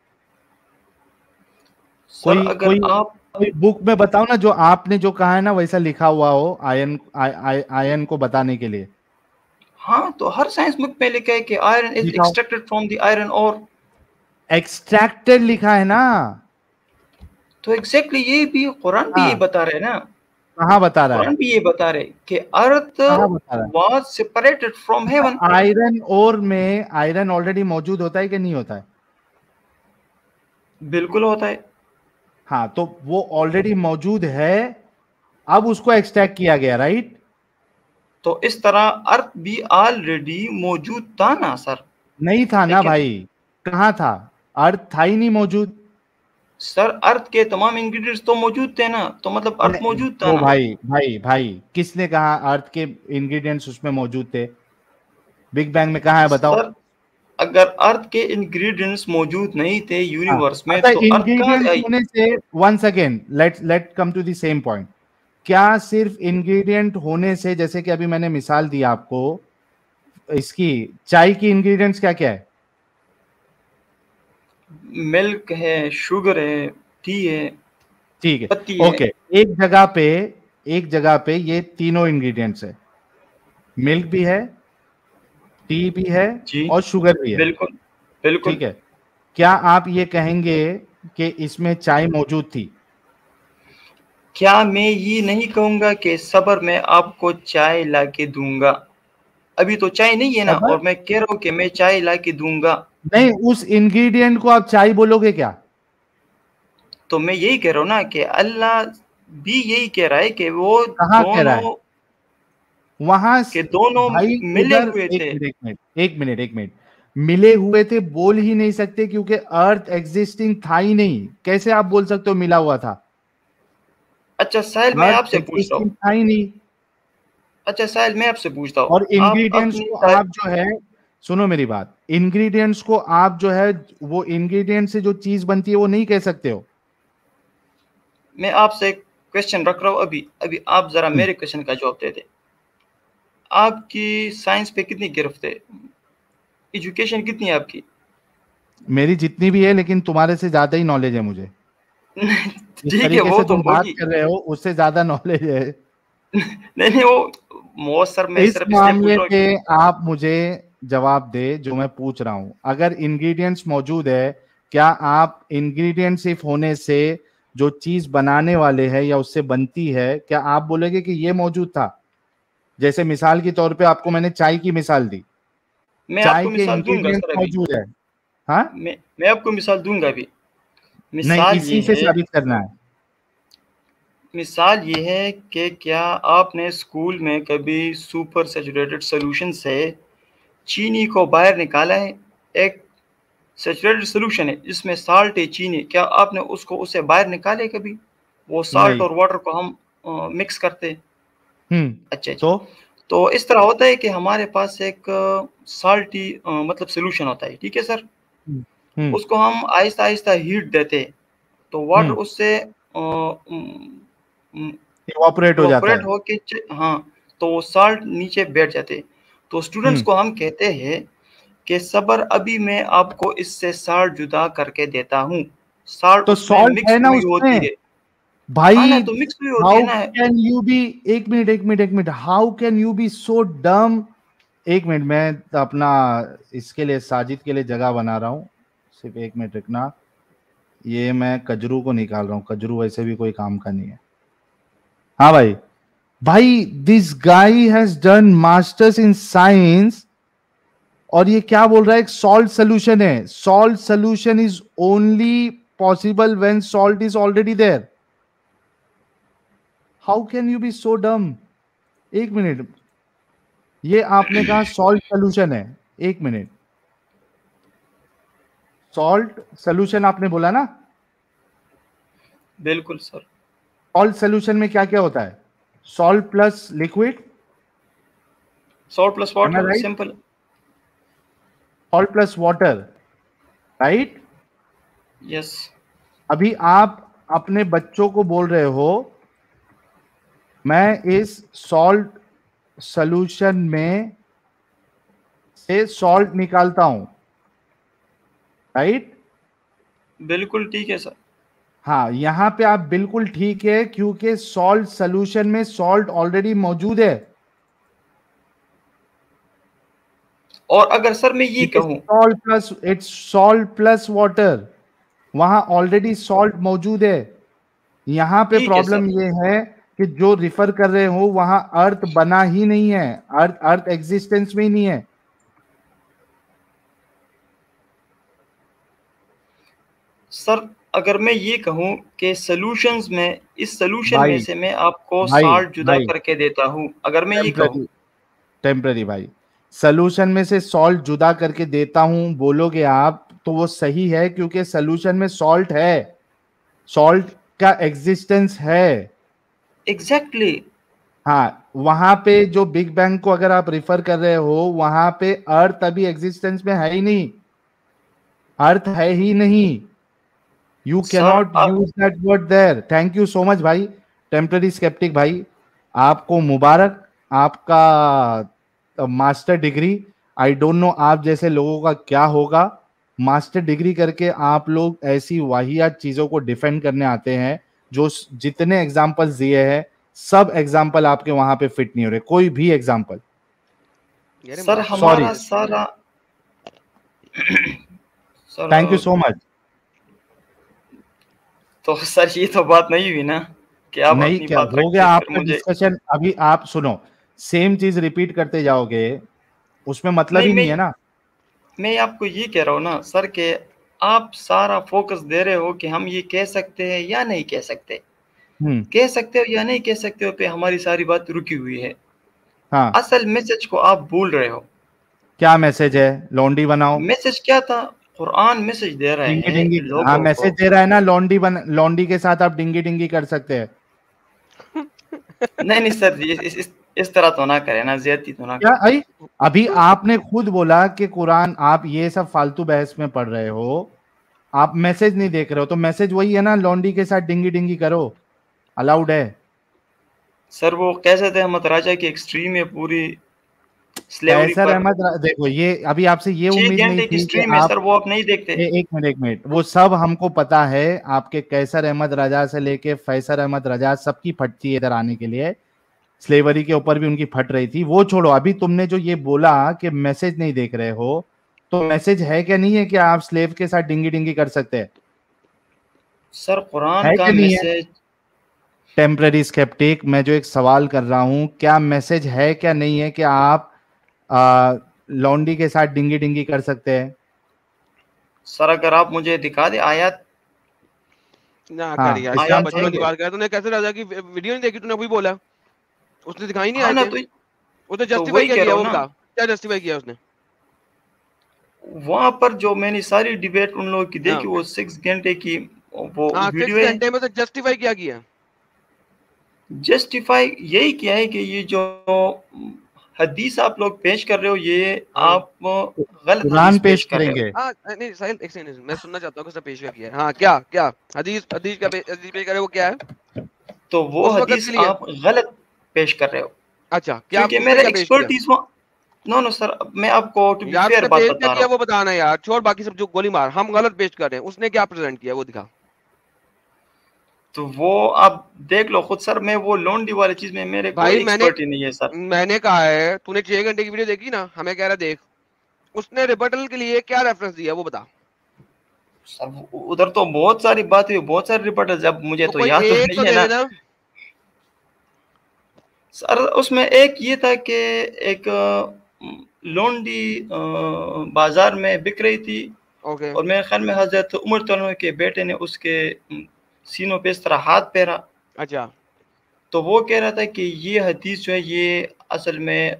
सर कोई अगर कोई आप। कोई बुक में बताओ ना, जो आपने जो कहा है ना वैसा लिखा हुआ हो, आयन आयन को बताने के लिए। हाँ, तो हर साइंस बुक में लिखा है कि आयरन इज दिखाओ। Extracted from the iron ore. Extracted लिखा है ना? तो एग्जैक्टली ये भी कुरान भी ये हाँ। बता रहे हैं ना। कहाँ बता रहा कुरान है? भी ये बता रहे कि अर्थ कहाँ बता रहा है? Was separated from heaven. Iron ore में आयरन ऑलरेडी मौजूद होता है कि नहीं होता है? बिल्कुल होता है। हाँ, तो वो ऑलरेडी मौजूद है, अब उसको एक्सट्रैक्ट किया गया, राइट? तो इस तरह अर्थ भी ऑलरेडी मौजूद था ना सर। नहीं था ना लेकिन भाई। कहाँ था? अर्थ था ही नहीं मौजूद। सर अर्थ के तमाम इंग्रेडिएंट्स तो मौजूद थे ना, तो मतलब अर्थ नहीं, मौजूद था तो ना। भाई भाई भाई, किसने कहा अर्थ के इंग्रेडिएंट्स उसमें मौजूद थे? बिग बैंग में कहा है बताओ? सर अगर अर्थ के इंग्रेडिएंट्स मौजूद नहीं थे हाँ। यूनिवर्स में, अच्छा, तो अर्थ कहाँ से इंग्रेडिएंट्स आई? होने से, once again let come to the same point. क्या सिर्फ इंग्रेडिएंट होने से, जैसे कि अभी मैंने मिसाल दी आपको इसकी, चाय की इंग्रेडिएंट्स क्या क्या है? मिल्क है, शुगर है, टी है, ठीक है। पत्ती है। ओके। एक जगह पे, एक जगह पे ये तीनों इंग्रेडिएंट्स है, मिल्क भी है, टी भी है, जी और शुगर भी है। बिल्कुल बिल्कुल। ठीक है। क्या आप ये कहेंगे कि इसमें चाय मौजूद थी? क्या मैं ये नहीं कहूंगा कि सबर मैं आपको चाय ला के दूंगा? अभी तो चाय नहीं है ना, खबर? और मैं कह रहा हूँ कि मैं चाय ला के दूंगा। नहीं, उस इंग्रेडिएंट को आप चाय बोलोगे क्या? तो मैं यही कह रहा हूँ ना कि अल्लाह भी यही कह रहा है कि वो कहाँ कह रहा है? दोनों वहां के दोनों भाई, मिले उधर हुए एक थे। मिनट, एक मिनट, एक मिनट, एक मिनट। मिले हुए थे बोल ही नहीं सकते, क्योंकि अर्थ एग्जिस्टिंग था ही नहीं। कैसे आप बोल सकते हो मिला हुआ था? अच्छा साहिल, मैं अर्थ आपसे पूछता हूँ। एग्जिस्टिंग था ही नहीं। अच्छा साहिल, मैं आपसे पूछता हूँ। और आप इंग्रेडिएंट्स अपनी को आप जो है, सुनो मेरी बात, इंग्रेडिएंट्स को आप जो है, वो इंग्रेडिएंट से जो चीज बनती है वो नहीं कह सकते हो। मैं आपसे एक क्वेश्चन रख रहा हूँ, अभी अभी आप जरा हम्म। मेरे क्वेश्चन का जवाब दे दे। आपकी साइंस पे कितनी गिरफ्त है? एजुकेशन कितनी है आपकी? मेरी जितनी भी है, लेकिन तुम्हारे से ज्यादा ही नॉलेज है मुझे। जिस ठीक है, तरीके वो से तो तुम बात होगी। कर रहे हो उससे ज्यादा नॉलेज है। नहीं नहीं, वो सर मैं इस सिर्फ इसलिए पूछ मामले रहा हूँ। पे आप मुझे जवाब दे जो मैं पूछ रहा हूं। अगर इंग्रेडिएंट्स मौजूद है, क्या आप इंग्रेडिएंट सिर्फ होने से जो चीज बनाने वाले हैं या उससे बनती है, क्या आप बोलेंगे कि ये मौजूद था? जैसे मिसाल के तौर पे आपको मैंने चाय की मिसाल दी, मैं चाय आपको के मिसाल दूंगा इंग्रेडिएंट्स सर अभी। मौजूद है। हाँ, मैं आपको मिसाल दूंगा अभी। नहीं, मिसाल ये इसी से है, साबित करना है। मिसाल ये है कि क्या आपने स्कूल में कभी सुपर सैचुरेटेड सॉल्यूशन से चीनी को बाहर निकाला है? एक सैचुरेटेड सॉल्यूशन है जिसमें साल्ट है, चीनी, क्या आपने उससे बाहर निकाले कभी? वो साल्ट नहीं। और वाटर को हम मिक्स करते हैं। अच्छा जी। तो तो इस तरह होता है कि हमारे पास एक साल्टी मतलब सॉल्यूशन होता है, ठीक है सर? हम्म हम्म उसको हम आहिस्ता-आहिस्ता हीट देते हैं, तो वाटर हम्म उससे उम, इवापोरेट हो जाता इवापोरेट है। होके हाँ, तो वो साल्ट नीचे बैठ जाते हैं। तो स्टूडेंट्स हम्म को हम कहते हैं कि सबर, अभी मैं आपको इससे साल्ट जुदा करके देता हूँ। साल्ट तो उसमें सॉल्ट मिक्स है ना हुई होती उसमें है। हाँ भाई। ना, तो मिक्स हुई होती है हाउ ना। कैन यू बी, एक मिनट एक मिनट एक minute, how can you be so dumb? एक मिनट, मैं अपना इसके लिए, साजिद के लिए जगह बना रहा हूँ। सिर्फ एक मिनट रखना। ये मैं कजरू को निकाल रहा हूँ, कजरू वैसे भी कोई काम का नहीं है। हाँ भाई। भाई, this guy has done masters in science, और ये क्या बोल रहा है? एक सॉल्ट सोल्यूशन है। Salt solution is only possible when salt is already there. How can you be so dumb? एक मिनट, ये आपने कहा सॉल्ट सोल्यूशन है। एक मिनट, सॉल्ट सोल्यूशन आपने बोला ना? बिल्कुल सर। सॉल्ट सोल्यूशन में क्या क्या होता है? Salt plus liquid, salt plus M I water, right? Simple. Salt plus water, right? Yes. अभी आप अपने बच्चों को बोल रहे हो मैं इस सॉल्ट सोल्यूशन में से सॉल्ट निकालता हूं, राइट? बिल्कुल ठीक है सर। हाँ, यहां पे आप बिल्कुल ठीक है, क्योंकि सॉल्ट सोल्यूशन में सॉल्ट ऑलरेडी मौजूद है। और अगर सर मैं ये कहूँ, इट्स सॉल्ट प्लस वाटर, वहां ऑलरेडी सॉल्ट मौजूद है। यहां पे ठीक है सर। प्रॉब्लम ये है कि जो रिफर कर रहे हो वहां अर्थ बना ही नहीं है, अर्थ अर्थ एग्जिस्टेंस में ही नहीं है। सर अगर मैं ये कहूँ कि सॉल्यूशंस में, इस सॉल्यूशन में भाई से मैं आपको भाई साल्ट जुदा भाई, करके देता हूँ, अगर मैं ये कहूँ। टेम्पररी टेम्पररी भाई, सोल्यूशन में से सॉल्ट जुदा करके देता हूं बोलोगे आप तो वो सही है, क्योंकि सोल्यूशन में सॉल्ट है, सॉल्ट का एग्जिस्टेंस है। एग्जैक्टली। हाँ, वहां पे जो बिग बैंग को अगर आप रिफर कर रहे हो, वहां पे अर्थ अभी एग्जिस्टेंस में है ही नहीं, अर्थ है ही नहीं। You sir cannot use that word there. Thank you so much भाई, टेम्पररी स्केप्टिक भाई, आपको मुबारक, आपका master degree. I don't know आप जैसे लोगों का क्या होगा, मास्टर डिग्री करके आप लोग ऐसी वाहियात चीजों को डिफेंड करने आते हैं। जो जितने एग्जाम्पल्स दिए हैं, सब एग्जाम्पल आपके वहां पे फिट नहीं हो रहे, कोई भी एग्जाम्पल। सर सॉरी, हमारा सारा sir thank you so much. तो सर ये तो बात नहीं हुई ना कि आप नहीं, अपनी क्या बात हो गया रखिए फिर आपका मुझे। डिस्कशन? अभी आप सुनो, सेम चीज रिपीट करते जाओगे, उसमें मतलब नहीं, ही नहीं मैं है ना। मैं आपको ये कह रहा हूँ ना सर कि आप सारा फोकस दे रहे हो कि हम ये कह सकते हैं या नहीं कह सकते, हम्म। कह सकते हो या नहीं कह सकते हो पे हमारी सारी बात रुकी हुई है। हाँ, असल मैसेज को आप भूल रहे हो। क्या मैसेज है? लौंडी बनाओ। मैसेज क्या था? कुरान मैसेज दे रहे डिंगी हैं डिंगी, हाँ, लोगों मैसेज को। दे रहा है ना, लौंडी के साथ आप डिंगी डिंगी कर सकते हैं। नहीं नहीं सर, ये इस तरह तो ना करें ना, ज्यादती तो ना क्या करें। आई? अभी आपने खुद बोला कि कुरान, आप ये सब फालतू बहस में पढ़ रहे हो, आप मैसेज नहीं देख रहे हो, तो मैसेज वही है ना, लौंडी के साथ डिंगी डिंगी करो, अलाउड है। सर वो कैसे थे, अहमद राजा की एक्सट्रीम है पूरी। स्लेवरी कैसर पर। अहमद देखो, ये अभी आपसे ये 6 उम्मीद नहीं घंटे की थी कि स्ट्रीम है आप सर, वो आप नहीं देखते। एक मिनट, वो सब हमको पता है। आपके कैसर अहमद रजा से लेके फैसर अहमद रजा सबकी फटती है इधर आने के लिए, स्लेवरी के ऊपर भी उनकी फट रही थी। वो छोड़ो, अभी तुमने जो ये बोला कि मैसेज नहीं देख रहे हो, तो मैसेज है क्या नहीं है कि आप स्लेव के साथ डिंगी डिंगी कर सकते हैं? सर कुरान है का कि नहीं है? मैसेज। टेम्पररी स्केप्टिक, मैं जो एक सवाल कर रहा हूं, क्या मैसेज है क्या नहीं है कि आप लौंडी के साथ डिंगी डिंगी कर सकते हैं? सर अगर आप मुझे दिखा दे आयत। ना कर हाँ, यार, क्या आयत बच्चों है वाली कोई? बात कर, तूने कैसे राजा की वीडियो नहीं देखी? तूने अभी बोला उसने दिखाई नहीं हाँ आए ना, थे। उसने तो जस्टिफाई वही क्या कह रहा किया हूँ वो ना। बता, क्या जस्टिफाई किया उसने? वहां पर जो मैंने सारी डिबेट उन लोगों की देखी, हाँ वो 6 घंटे की वो हाँ, वीडियो 6 है। घंटे में से जस्टिफाई क्या किया? जस्टिफाई यही किया है कि ये जो हदीस आप लोग पेश कर रहे हो, ये हाँ आप गलत कुरान हदीस पेश पेश कर रहे हो। करेंगे। हाँ, नहीं साहिल एक सेकंड, मैं सुनना चाहता हूँ कि सब पेश क्या किया है। हाँ क्या क्या हदीस, हदीस क्या हदीस पेश करे, वो क्या है तो वो उस वक्त हदीस के लिए? आप गलत पेश कर रहे हो, अच्छा, क्या क्योंकि उसने मेरा क्या पेश किया? एक्सपर्टीज वो। नो नो सर, मैं आपको टू बी यार फेयर उसने बात पेश क्या बता रहा किया हूँ। वो बताना यार, छोड़ बाकी सब जो गोली मार, हम गलत पेश कर रहे हैं। उसने क्या प्रेजेंट किया वो दिखा। तो वो आप देख लो खुद सर, मैं वो लोंडी वाली चीज में मेरे कोई भाई एक्सपर्ट ही नहीं है सर। मैंने कहा है, तूने 6 घंटे की वीडियो देखी ना, हमें कह रहा देख, उसने रिबटल के लिए क्या रेफरेंस दिया वो बता। सर उधर तो बहुत सारी बात हुई, बहुत सारे रिपोर्टर्स, अब मुझे तो तो कोई याद तो एक नहीं तो है दे ना। देना। सर उसमें एक ये था कि एक लोंडी बाजार में बिक रही थी, ओके और मेरे ख्याल में हजरत उमर तोलो के बेटे ने उसके सीनों पे इस तरह हाथ फेरा। अच्छा तो वो कह रहा था कि ये हदीस जो है ये असल में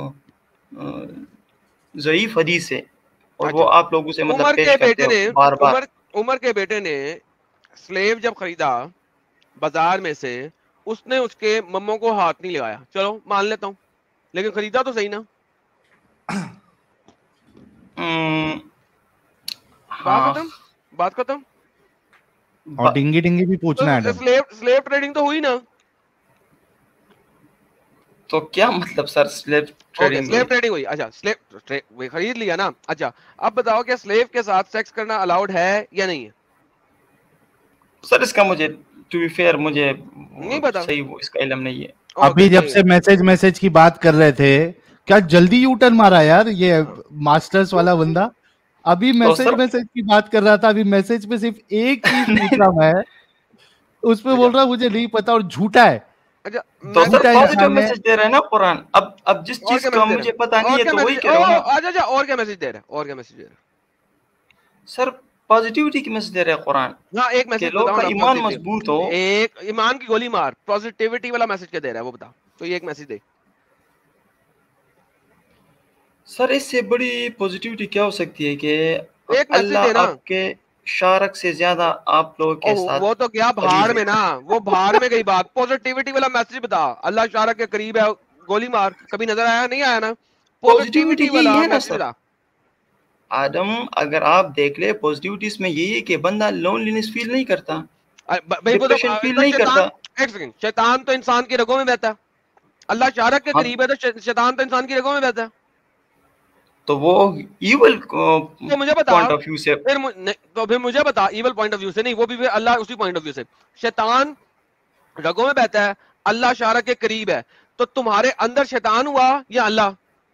ज़ईफ हदीस है, और वो अच्छा, आप लोग उसे मतलब उमर पेश के करते बेटे हो ने बार बार। उमर उमर के बेटे ने स्लेव जब खरीदा बाजार में से, उसने उसके मम्मो को हाथ नहीं लगाया, चलो मान लेता हूँ, लेकिन खरीदा तो सही ना। अम्म, बात हाँ। खत्म, बात खत्म। और ब- डिंगी डिंगी भी तो पूछना है डन। स्लेव स्लेव ट्रेडिंग तो हुई ना। तो क्या मतलब sir, slave okay trading slave हुई? ट्रेडिंग हुई, अच्छा वो खरीद लिया ना। अच्छा अब बताओ, क्या स्लेव के साथ सेक्स करना अलाउड है या नहीं है? सर इसका मुझे टू बी फेयर मुझे नहीं पता। सही वो इसका इल्म नहीं है। ओके अभी जब कोई से मैसेज मैसेज की बात कर रहे थे, क्या जल्दी यू टर्न मारा यार ये मास्टर्स वाला बंदा। अभी तो मैसेज सर मैसेज की बात कर रहा था, अभी मैसेज पे सिर्फ एक चीज पूछ रहा मैं, उस पे बोल अच्छा रहा मुझे नहीं पता और झूठा है। अच्छा, तो सर मैसेज झूठा क्या? पॉजिटिव इंसान है। मैसेज दे रहा है ना कुरान। अब जिस और चीज क्या का मैसेज दे रहा मुझे पता है? नहीं और है क्या तो वही मैसेज, कह ओ रहा हूँ ना। अच्छा अच्छा, और क्या मैसेज दे रहा है? और क्या मैसेज दे रहा सर पॉजिटिविटी की मैसेज दे रहा है कुरान, है? हाँ एक कि मैसेज लोग बताओ का ना ईमान पॉजिटिव। मजबूत हो। एक ईमान की गोली मार, पॉजिटिविटी वाला मैसेज क्या दे रहा है वो बता। तो ये एक मैसेज दे। सर इससे बड़ी पॉजिटिविटी क्या हो सकती है कि एक मैसेज अल्लाह दे ना। आपके शारक से ज्यादा आप लोगों के ओह साथ वो तो गया करीब भाड़ है। में ना, वो भाड़ में गई बात। पॉजिटिविटी वाला मैसेज बता, अल्लाह शारा के करीब है, गोली मार। कभी नजर आया नहीं आया ना? पॉजिटिविटी पॉजिटिविटी यही वाला है ना मैसेज सर। बता। आदम, अगर आप देख ले पॉजिटिविटी इसमें यही है कि बंदा लोनलीनेस फील नहीं करता, भाई वो डिप्रेशन फील तो नहीं शैतान, करता। एक सेकंड, शैतान तो इंसान की रगों में बहता है। अल्लाह शारक के हाँ, करीब है तो शैतान तो इंसान की रगों में बहता है। तो वो इवल तो मुझे बता, पॉइंट ऑफ व्यू से। तो फिर मुझे बता, इवल पॉइंट ऑफ व्यू से नहीं, वो भी फिर अल्लाह उसी पॉइंट ऑफ व्यू से। शैतान रगों में बहता है, अल्लाह शारक के करीब है, तो तुम्हारे अंदर शैतान हुआ या अल्लाह?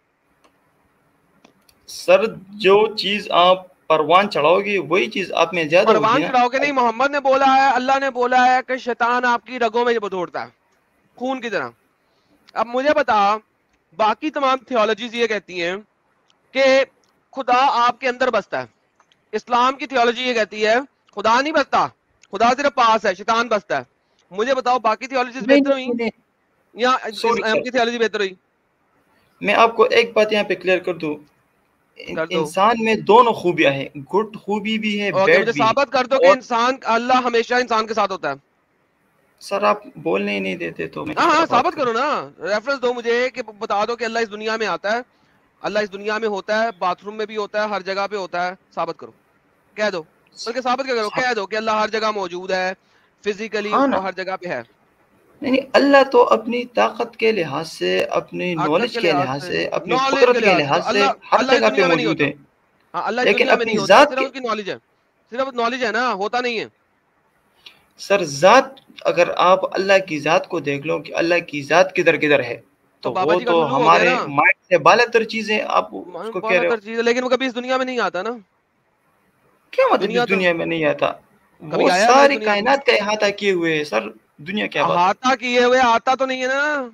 सर जो चीज आप परवान चढ़ाओगे वही चीज आप में ज्यादा होगी परवान ना। चढ़ाओगे नहीं, मोहम्मद ने बोला है, अल्लाह ने बोला है कि शैतान आपकी रगों में दौड़ता है खून की तरह। अब मुझे बता, बाकी तमाम थियोलॉजीज ये कहती हैं कि खुदा आपके अंदर बसता है। इस्लाम की थियोलॉजी ये कहती है खुदा नहीं बसता, खुदा सिर्फ पास है, शैतान बसता है। मुझे बताओ बाकी थियोलॉजीज नहीं बेहतर नहीं हुई नहीं, या सॉरी इस्लाम सर, की थियोलॉजी बेहतर हुई? मैं आपको एक बात यहाँ पे क्लियर कर दूं। कर दो। इंसान में दोनों खूबियां हैं, गुड खूबी भी है, ओके मुझे बैड भी है। साबित कर दो कि और इंसान, अल्लाह हमेशा इंसान के साथ होता है। सर आप बोलने ही नहीं देते तो मैं हाँ किस तरह हाँ बात साबित करूं। करो ना, रेफरेंस दो मुझे कि बता दो कि अल्लाह इस दुनिया में आता है, अल्लाह इस दुनिया में होता है, बाथरूम में भी होता है, हर जगह पे होता है। साबित करो, कह दो। बल्कि साबित क्या करो, कह दो कि अल्लाह हर जगह मौजूद है, फिजिकली हाँ वो ना, हर जगह पे है। नहीं, अल्लाह तो अपनी ताकत के लिहाज से, अपनी ताकत नॉलेज के के लिहाज लिहाज से, से, अपनी नॉलेज कुदरत के के लिहाज से तो लिहाज से अल्लाह हर अल्लाह इस जगह पे दुनिया में नहीं मौजूद होता। है, हाँ, अल्लाह इस लेकिन दुनिया में नहीं अपनी होता, ज़ात सिर्फ के उसकी नॉलेज है, सिर्फ नॉलेज है ना, होता नहीं है। सर ज़ात, अगर आप अल्लाह की ज़ात को देख लो कि अल्लाह की ज़ात किधर-किधर है, तो तो बाबा वो जी का तो ठुल्लू हो गया हमारे ना, माइंड से बालातर चीज़ें आप उसको कह रहे बालातर हो। चीज है, लेकिन वो कभी इस दुनिया में नहीं आता ना। क्या मतलब इस दुनिया तो दुनिया में नहीं आता? कभी वो आया नहीं इस सारी दुनिया में, कायनात का अहाता किए हुए है सर, दुनिया क्या बात है? अहाता किए हुए आता तो नहीं है ना।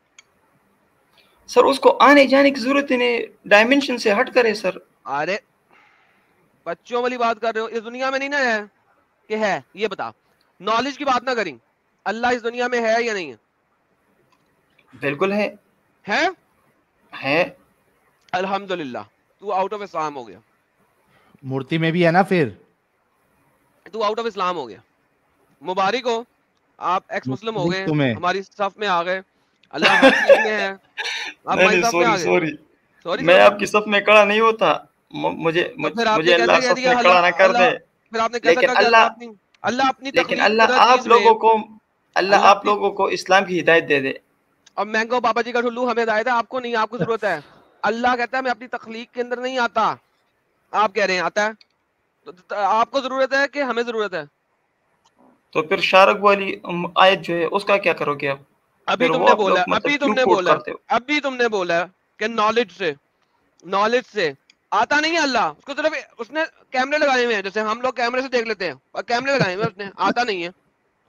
सर उसको आने जाने की ज़रूरत ही नहीं, डायमेंशन से हट कर है सर। अरे बच्चों वाली बात कर रहे हो, इस दुनिया में नहीं ना है कि है, ये बता, नॉलेज की बात ना करें, अल्लाह इस दुनिया में है या नहीं है? बिल्कुल है। है। है। अल्हम्दुलिल्लाह, तू आउट ऑफ इस्लाम हो गया, मूर्ति में भी है ना फिर? तू आउट ऑफ इस्लाम हो गया, मुबारक हो, आप एक्स मुस्लिम हो मुबारक गए, तुम्हें। हमारी सफ में आ गए, अल्लाह हर चीज में है, आप नहीं हमारी नहीं, सफ में आ सॉरी गए। सॉरी, सॉरी मैं सॉरी, आपकी सफ में खड़ा नहीं होता। तो फिर मुझे आपने अल्लाह कैसे कह सफ दिया में अल्लाह खड़ा ना कर अल्लाह, दे। फिर आपने कैसे लेकिन कहा कि अल्लाह अल्लाह अपनी लेकिन तख्लीक अल्लाह करदा चीज में, अल्लाह आप अपनी, लोगों को इस्लाम की हिदायत दे दे। अब मैंगो बाबा जी का ठुल्लू हमें हिदायत है, आपको नहीं, आपको जरूरत है। अल्लाह कहता है मैं अपनी तख्लीक के अंदर नहीं आता, आप कह रहे हैं आता है, तो आपको जरूरत है कि हमें जरूरत है? तो फिर शारक वाली आयत जो है उसका क्या करोगे आप? अभी फिर वो तुमने आप बोला, लोग मतलब अभी क्यों तुमने कोट बोला, करते हो? अभी तुमने बोला कि नॉलेज से आता नहीं है अल्लाह, उसको सिर्फ उसने कैमरे लगाए हुए हैं, जैसे हम लोग कैमरे से देख लेते हैं, और कैमरे लगाए हुए हैं उसने, आता नहीं है।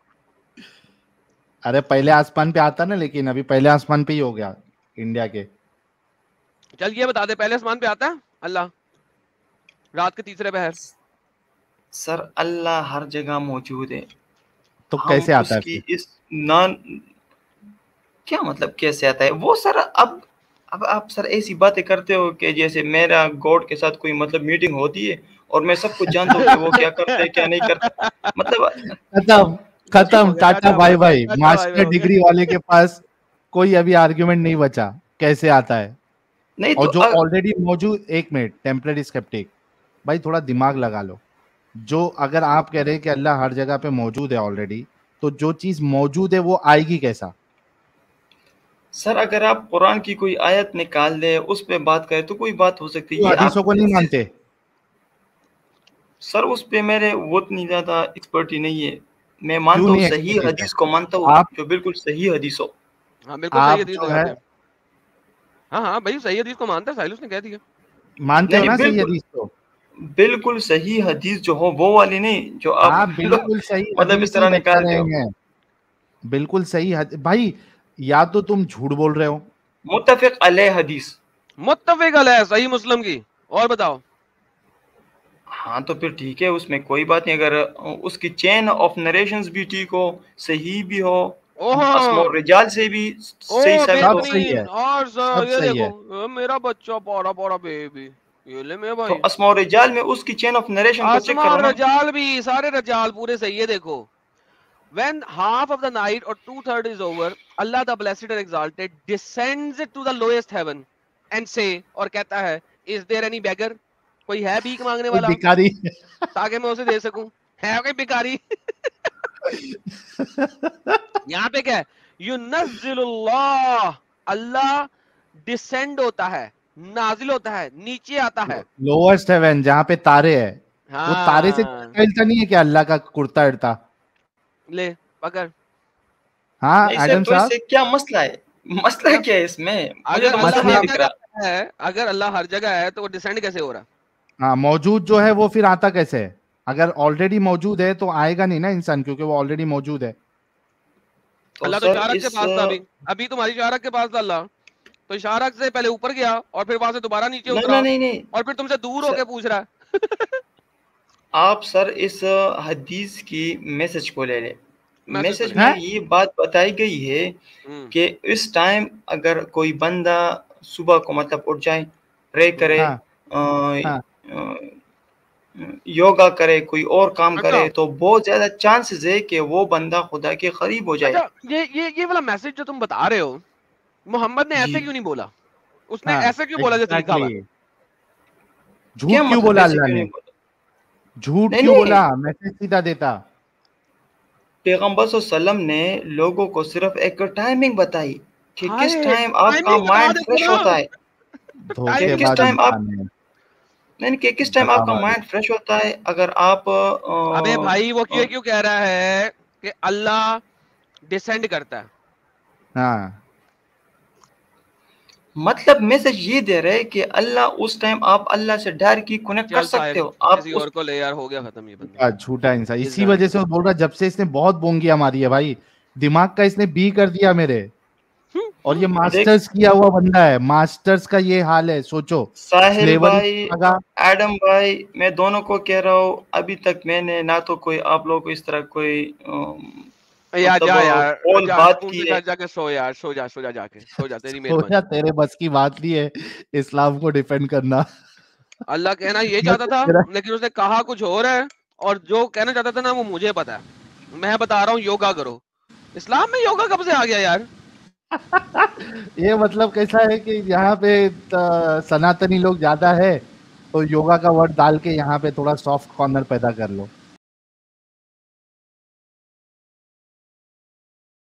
अरे पहले आसमान पे आता ना, लेकिन अभी पहले आसमान पे ही हो गया इंडिया के। चल ये बता दे, पहले आसमान पे आता है अल्लाह रात के तीसरे पहर? सर अल्लाह हर जगह मौजूद है, तो हम कैसे आता है उसकी फिर? इस नान क्या मतलब कैसे आता है वो सर? अब आप सर ऐसी बातें करते हो कि जैसे मेरा गॉड के साथ कोई मतलब मीटिंग होती है और मैं सब कुछ जानता हूँ कि वो क्या करते हैं क्या नहीं करते, मतलब खत्म। अजीब हो खत्म, गया, tata tata bye bye bye, bye. Tata bye bye master हो गया। डिग्री वाले के पास कोई अभी आर्गुमेंट नहीं बचा, कैसे आता है। नहीं और तो जो ऑलरेडी मौजूद, एक मिनट, टेम्पररी स्केप्टिक भाई थोड़ा दिमाग लगा लो। जो अगर आप कह रहे हैं कि अल्लाह हर जगह पे मौजूद है ऑलरेडी, तो जो चीज मौजूद है वो आएगी कैसा? सर अगर आप कुरान की कोई आयत निकाल दे उस पे बात करें तो कोई बात हो सकती है, क्यों ये हदीसों आप को नहीं मानते? सर उस पे मेरे वो इतनी ज्यादा एक्सपर्टी नहीं है। मैं क्यों मानता हूँ नहीं सही एक्सपर्टीज है? हदीस को मानता हूँ, आप जो बिल्कुल सही हदीस हो। हाँ बिल्कुल सही आप हदीस जो है लगाते हैं, हाँ हाँ भाई सही हदीस को मानता है, साहिल ने कह दिया। मानते नहीं हो नहीं, ना सही बिल्कुल हदीस को? बिल्कुल सही हदीस जो हो वो वाली नहीं जो आप आप लोग बिल्कुल सही मतलब इस हदीस ही तरह बता निकालते रहे हो। हैं। बिल्कुल सही भाई, या तो तुम झूठ बोल रहे हो। मुत्तफिक अलैह हदीस। मुत्तफिक अलैह सही मुस्लिम की, और बताओ। हाँ तो फिर ठीक है, उसमें कोई बात नहीं, अगर उसकी चेन ऑफ नरेशंस भी ठीक हो, सही भी हो, ओहो, अस्मा और रिजाल से भी ओ सही साबित सब हो, सही है, बेहतरीन, और सब ये सही देखो, है। मेरा बच्चा पौड़ा पौड़ा बेबी, ये ले मेरे तो भाई। अस्मा और रिजाल में उसकी चेन ऑफ नरेशन को चेक आसमा करो और ना। रजाल भी, सारे रजाल पूरे सही है, देखो। When half of the night or 2/3 is over, Allah the Blessed and Exalted descends to the lowest heaven and say, और कहता है, is there any beggar? कोई है भीख मांगने कोई वाला भिखारी। ताकि मैं उसे दे सकूं? है कोई भिखारी? यहाँ पे क्या है? युनज़्ज़िलुल्लाह, अल्लाह डिसेंड होता है, नाजिल होता है, नीचे आता है। लोएस्ट हेवन जहाँ पे तारे है, वो तारे से हाँ फैलता नहीं है क्या अल्लाह का कुर्ता इर्ता? ले पकड़। हाँ नहीं सर, एडम तो साहब। इससे क्या मसला है? मसला क्या? क्या है इसमें? मुझे अगर तो मसला अल्लाह नहीं हर मतलब, दिख जगह रहा। पे है, अगर अल्लाह हर जगह है तो वो डिसेंड कैसे हो रहा? हाँ मौजूद जो है वो फिर आता कैसे है? अगर ऑलरेडी मौजूद है तो आएगा नहीं ना इंसान, क्योंकि वो ऑलरेडी मौजूद है। तो अल्लाह तो सर शारक के इस पास था, अभी अभी तुम्हारी शारक के पास था अल्लाह, तो शारक से पहले ऊपर गया और फिर वहां से दोबारा नीचे नहीं उतरा, नहीं नहीं नहीं और फिर तुमसे दूर सर, होके पूछ रहा है। आप सर इस हदीस की मैसेज को ले लें। मैसेज को मैसेज ले। में हैं? ये बात बताई गई है कि इस टाइम अगर कोई बंदा सुबह को मतलब उठ जाए, प्रे करे, हाँ अ, हाँ। अ, योगा करे, कोई और काम अच्छा करे, तो बहुत ज्यादा चांसेस है कि वो बंदा खुदा के करीब हो जाए। अच्छा, ये वाला मैसेज जो तुम बता रहे हो, मोहम्मद ने जी। ऐसे क्यों नहीं बोला? उसने हाँ ऐसे क्यों बोला जैसे लिखा हुआ है? एग्जैक्टली। क्या झूठ क्यों मतलब बोला ऐसे अल्लाह क्यों नहीं ने? बोला? झूठ नहीं क्यों नहीं, बोला? मैसेज सीधा देता। पैगंबर सल्लम ने लोगों को सिर्फ एक टाइमिंग बताई कि किस हाय टाइम आपका टाइमिंग बता माइंड देते फ्रेश ना होता है, कि टाइमिंग किस धोखेबाज टाइम आप इंसान है, नहीं कि किस टाइम आपका धोखाबाज। माइंड फ्रेश होता है। अगर आप अबे भाई वो क्यों कह रहा है कि अल्लाह डिसेंड करता है? हाँ मतलब मैसेज ये दे रहे हैं कि अल्लाह उस टाइम आप अल्लाह से डायरेक्टली कनेक्ट कर चल सकते साहिल हो। आप किसी उस और को ले यार, हो गया खत्म ये बंदा। झूठा इंसान, इस इसी गांड वजह से वो बोल रहा, जब से इसने बहुत बोंगिया मारी है भाई, दिमाग का इसने बी कर दिया मेरे। और ये देख मास्टर्स किया हुआ बंदा है, मास्टर्स का ये हाल है, सोचो। साहिल स्लेवरी भाई, लगा। एडम भाई, मैं दोनों को कह रहा हूँ, अभी तक मैंने ना तो कोई आप लोगों को इस तरह कोई यार मतलब जा यार, कॉल जा बात सुकून की से है। जाके सो यार, सो जा जाके सो जा, तेरी सोचा मेहरबानी। तेरे बस की बात नहीं है इस्लाम को डिफेंड करना। अल्लाह कहना ये मैं चाहता तो था, तेरा लेकिन उसने कहा कुछ और है। और जो कहना चाहता था ना वो मुझे पता है। मैं बता रहा हूँ योगा करो। इस्लाम में योगा कब से आ गया यार? ये मतलब कैसा है कि यहाँ पे सनातनी लोग ज्यादा है, तो योगा का वर्ड डाल के यहाँ पे थोड़ा सॉफ्ट कॉर्नर पैदा कर लो।